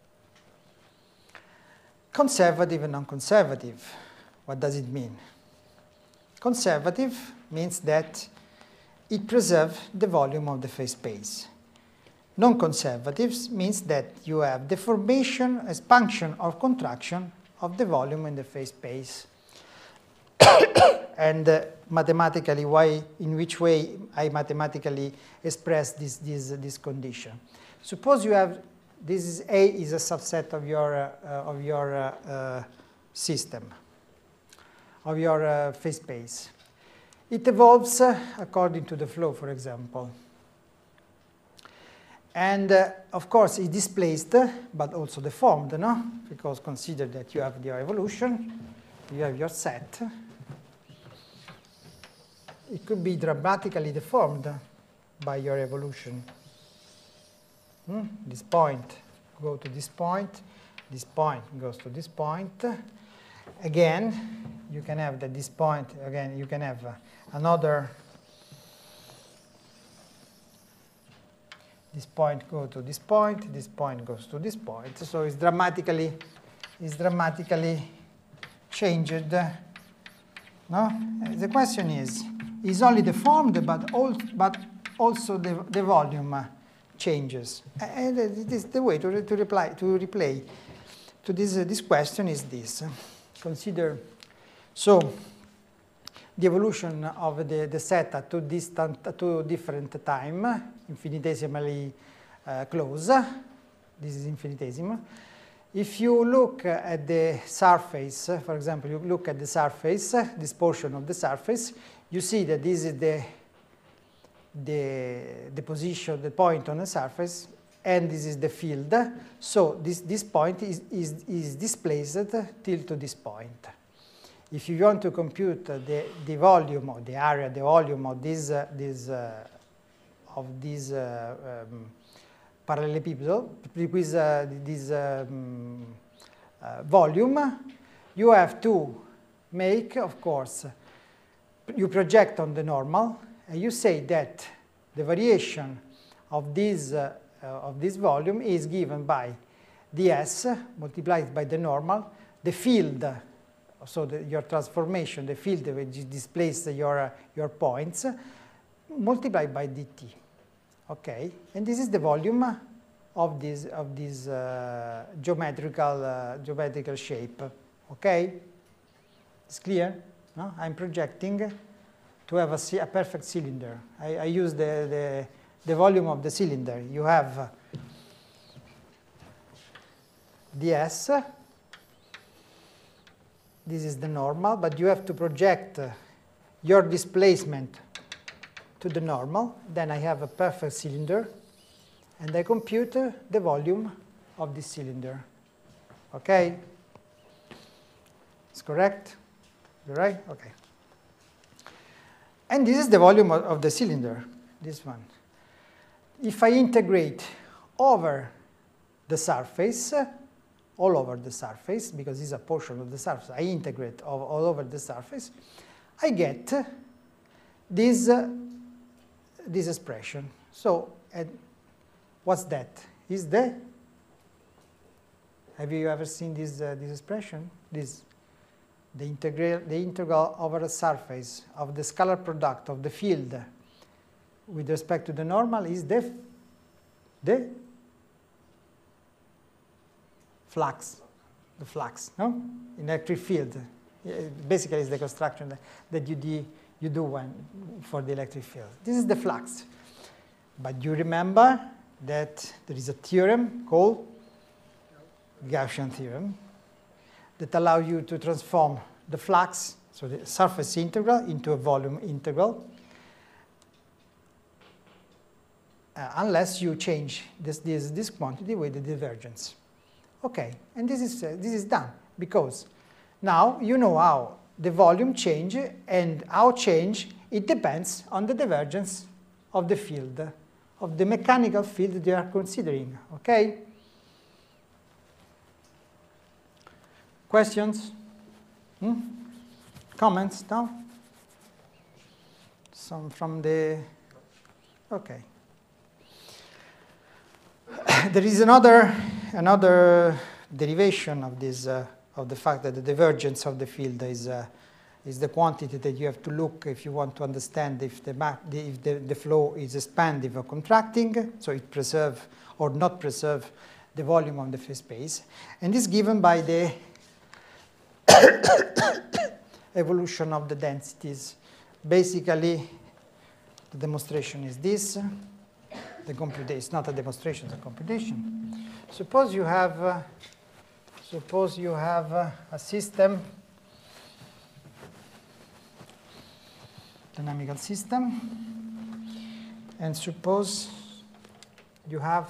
conservative and non-conservative. What does it mean? Conservative means that it preserves the volume of the phase space. Non-conservative means that you have deformation, expansion, or contraction of the volume in the phase space. And uh, mathematically, why, in which way I mathematically express this, this, this condition. Suppose you have, this is A is a subset of your, uh, uh, of your uh, uh, system, of your uh, phase space. It evolves uh, according to the flow, for example. And uh, of course, it's displaced, uh, but also deformed, no? Because consider that you have your evolution, you have your set. It could be dramatically deformed by your evolution. Hmm? This point go to this point, this point goes to this point. Again, you can have that this point, again, you can have uh, another, this point go to this point, this point goes to this point. So it's dramatically, it's dramatically changed. No? The question is, is only deformed, but, all, but also the, the volume uh, changes. And this, the way to, re, to reply to replay to this, uh, this question is this. Consider, so the evolution of the, the set at two, distant, at two different time, infinitesimally uh, close. This is infinitesimal. If you look at the surface, for example, you look at the surface, this portion of the surface, you see that this is the, the, the position, the point on the surface, and this is the field. So this, this point is, is, is displaced till to this point. If you want to compute the, the volume or the area, the volume of this, uh, this, uh, of this uh, um, parallelepiped, with uh, this um, uh, volume, you have to make, of course, you project on the normal, and you say that the variation of this, uh, uh, of this volume is given by ds multiplied by the normal, the field, so the, your transformation, the field which displaces your, uh, your points, multiplied by dt. Okay, and this is the volume of this of this uh, geometrical uh, geometrical shape. Okay, it's clear. No, I'm projecting to have a, a perfect cylinder. I, I use the, the the volume of the cylinder. You have ds. This is the normal, but you have to project your displacement to the normal. Then I have a perfect cylinder, and I compute the volume of this cylinder. Okay? It's correct? You're right? Okay. And this is the volume of, of the cylinder, this one. If I integrate over the surface, all over the surface, because this is a portion of the surface, I integrate all, all over the surface, I get this uh, this expression. So, uh, what's that? Is the, have you ever seen this, uh, this expression? This, the integral, the integral over a surface of the scalar product of the field with respect to the normal is the, the flux, the flux, no? Electric field. Basically, it's the construction that, that you do. you do one for the electric field. This is the flux. But you remember that there is a theorem called Gaussian theorem that allows you to transform the flux, so the surface integral, into a volume integral, uh, unless you change this, this, this quantity with the divergence. Okay, and this is, uh, this is done because now you know how the volume change, and how change, it depends on the divergence of the field, of the mechanical field that you are considering, okay? Questions? Hmm? Comments now? Some from the, okay. There is another, another derivation of this uh, of the fact that the divergence of the field is uh, is the quantity that you have to look if you want to understand if the, map, the, if the, the flow is expansive or contracting, so it preserve or not preserve the volume of the phase space, and is given by the evolution of the densities. Basically, the demonstration is this. The computation is not a demonstration; it's a computation. Suppose you have, uh, suppose you have uh, a system. Dynamical system, and suppose you have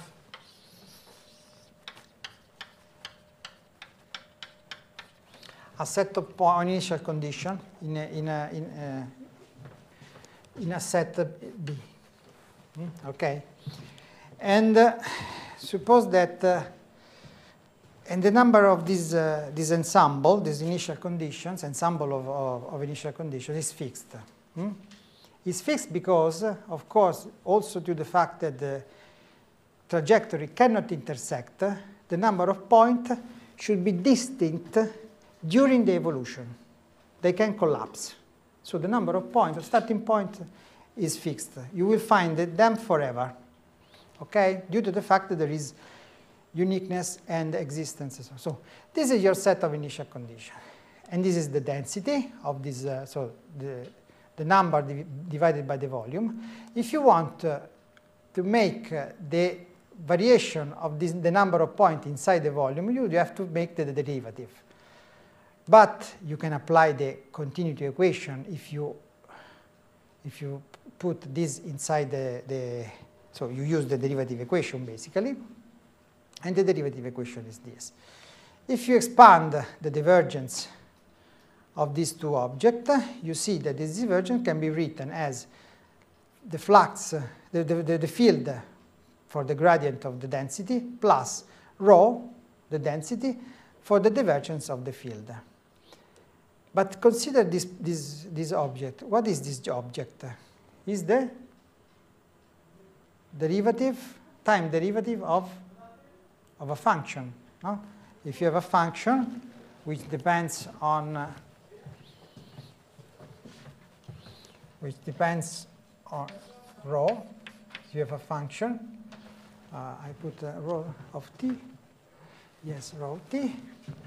a set of point initial condition in a, in a, in a, in a set B. Mm, okay, and uh, suppose that uh, and the number of this uh, this ensemble, these initial conditions, ensemble of, of, of initial conditions is fixed. Hmm? It's fixed because, uh, of course, also due to the fact that the trajectory cannot intersect, uh, the number of points should be distinct during the evolution. They can collapse. So the number of points, the starting point, is fixed. You will find them forever, okay? Due to the fact that there is uniqueness and existence. So this is your set of initial conditions. And this is the density of this, uh, so the the number div divided by the volume. If you want uh, to make uh, the variation of this, the number of points inside the volume, you have to make the, the derivative. But you can apply the continuity equation if you, if you put this inside the, the, so you use the derivative equation basically, and the derivative equation is this. If you expand the divergence of these two objects, you see that this divergence can be written as the flux, the, the, the field for the gradient of the density plus rho, the density, for the divergence of the field. But consider this, this, this object. What is this object? Is the derivative, time derivative of, of a function. No? If you have a function which depends on uh, which depends on rho. You have a function. Uh, I put a rho of t. Yes, rho of t.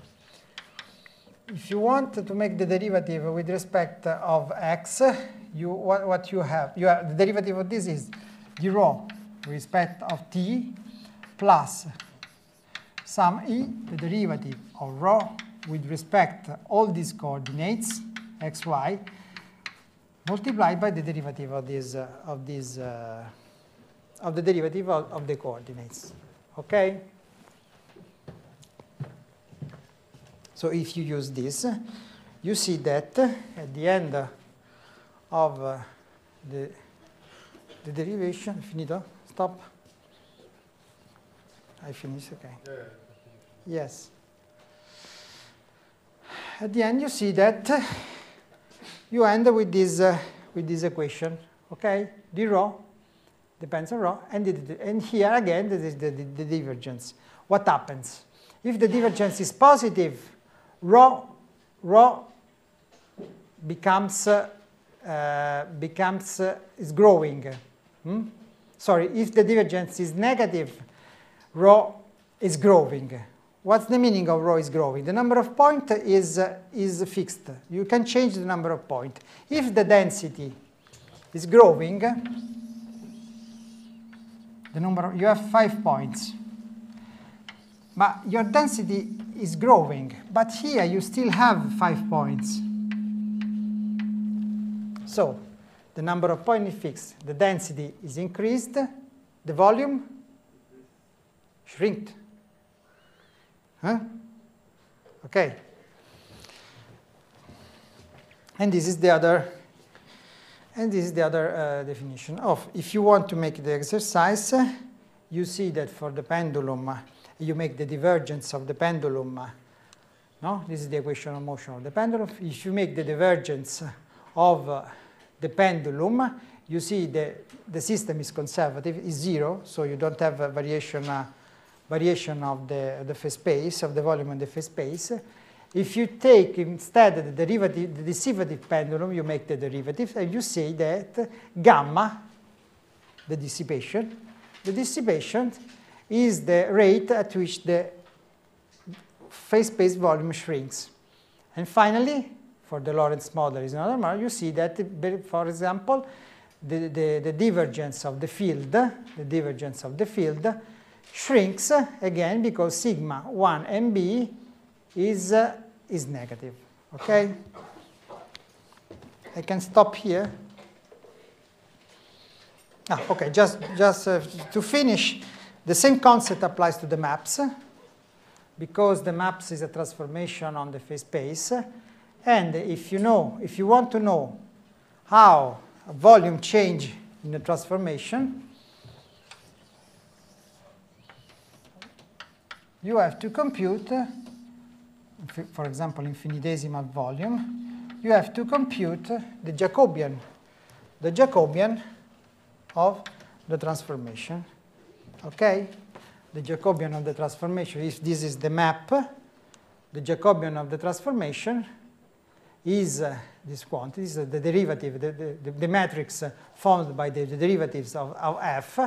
If you want to make the derivative with respect of x, you what, what you have, you have the derivative of this is d rho with respect of t plus some e, the derivative of rho with respect to all these coordinates x, y, multiplied by the derivative of this uh, of this uh, of the derivative of, of the coordinates. Okay. So if you use this, you see that at the end of uh, the the derivation, finito, stop. I finish. Okay. Yeah. Yes. At the end, you see that you end with this uh, with this equation, okay? D rho depends on rho, and the, and here again this is the, the, the divergence. What happens if the divergence is positive? Rho rho becomes uh, uh, becomes uh, is growing. Hmm? Sorry, if the divergence is negative, rho is growing. What's the meaning of rho is growing? The number of points is, uh, is fixed. You can change the number of points. If the density is growing, the number of, you have five points. But your density is growing. But here you still have five points. So the number of points is fixed. The density is increased. The volume shrinked. Huh? Okay. And this is the other, and this is the other uh, definition of. If you want to make the exercise, uh, you see that for the pendulum, uh, you make the divergence of the pendulum. Uh, no, this is the equation of motion of the pendulum. If you make the divergence of uh, the pendulum, you see that the system is conservative, is zero, so you don't have a variation. Uh, variation of the, the phase space, of the volume and the phase space, If you take instead the derivative, the dissipative pendulum, you make the derivative, and you say that gamma, the dissipation, the dissipation is the rate at which the phase space volume shrinks. And finally, for the Lorentz model is another model, you see that, for example, the, the, the divergence of the field, the divergence of the field shrinks again because sigma one M B is, uh, is negative. Okay? I can stop here. Ah, okay, just, just uh, to finish, the same concept applies to the maps, because the maps is a transformation on the phase space. And if you know, if you want to know how a volume change in the transformation, you have to compute, for example, infinitesimal volume, you have to compute the Jacobian, the Jacobian of the transformation. Okay? The Jacobian of the transformation, if this is the map, the Jacobian of the transformation is uh, this quantity, is uh, the derivative, the, the, the matrix uh, formed by the, the derivatives of, of f.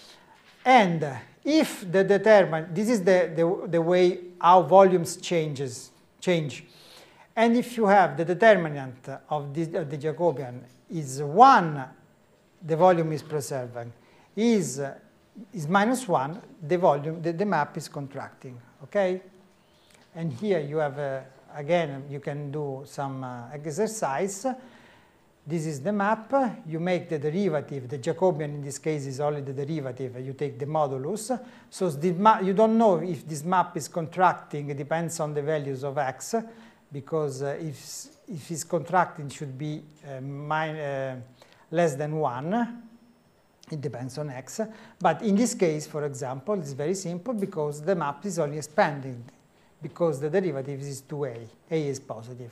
And uh, if the determinant, this is the, the, the way how volumes changes, change. And if you have the determinant of, this, of the Jacobian is one, the volume is preserving, is, uh, is minus one, the volume, the, the map is contracting, okay? And here you have, uh, again, you can do some uh, exercise. This is the map. You make the derivative. The Jacobian in this case is only the derivative. You take the modulus. So the you don't know if this map is contracting. It depends on the values of x, because uh, if, if it's contracting, it should be uh, min uh, less than one. It depends on x. But in this case, for example, it's very simple because the map is only expanding, because the derivative is two a. A is positive.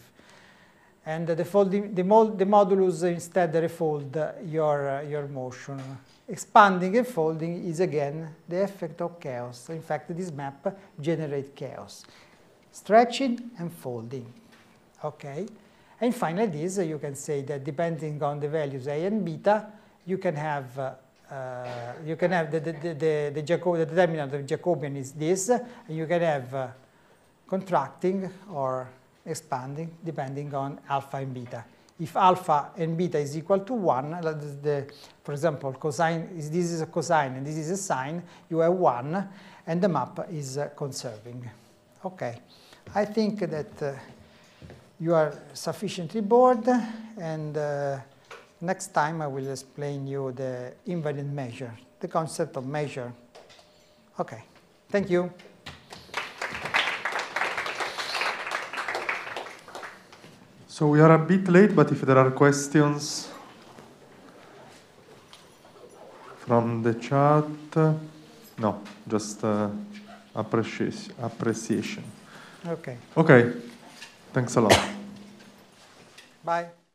And the, folding, the, mod, the modulus instead refold your, uh, your motion. Expanding and folding is again the effect of chaos. In fact, this map generates chaos. Stretching and folding. Okay? And finally, this, uh, you can say that depending on the values a and beta, you can have, uh, uh, you can have the, the, the, the, the, Jacob, the determinant of Jacobian is this, and you can have uh, contracting or expanding depending on alpha and beta. If alpha and beta is equal to one, the, the, for example, cosine, is, this is a cosine and this is a sine, you have one, and the map is uh, conserving. Okay, I think that uh, you are sufficiently bored, and uh, next time I will explain you the invariant measure, the concept of measure. Okay, thank you. So we are a bit late, but if there are questions from the chat, no, just uh, appreciation. appreciation. Okay. Okay, thanks a lot. Bye.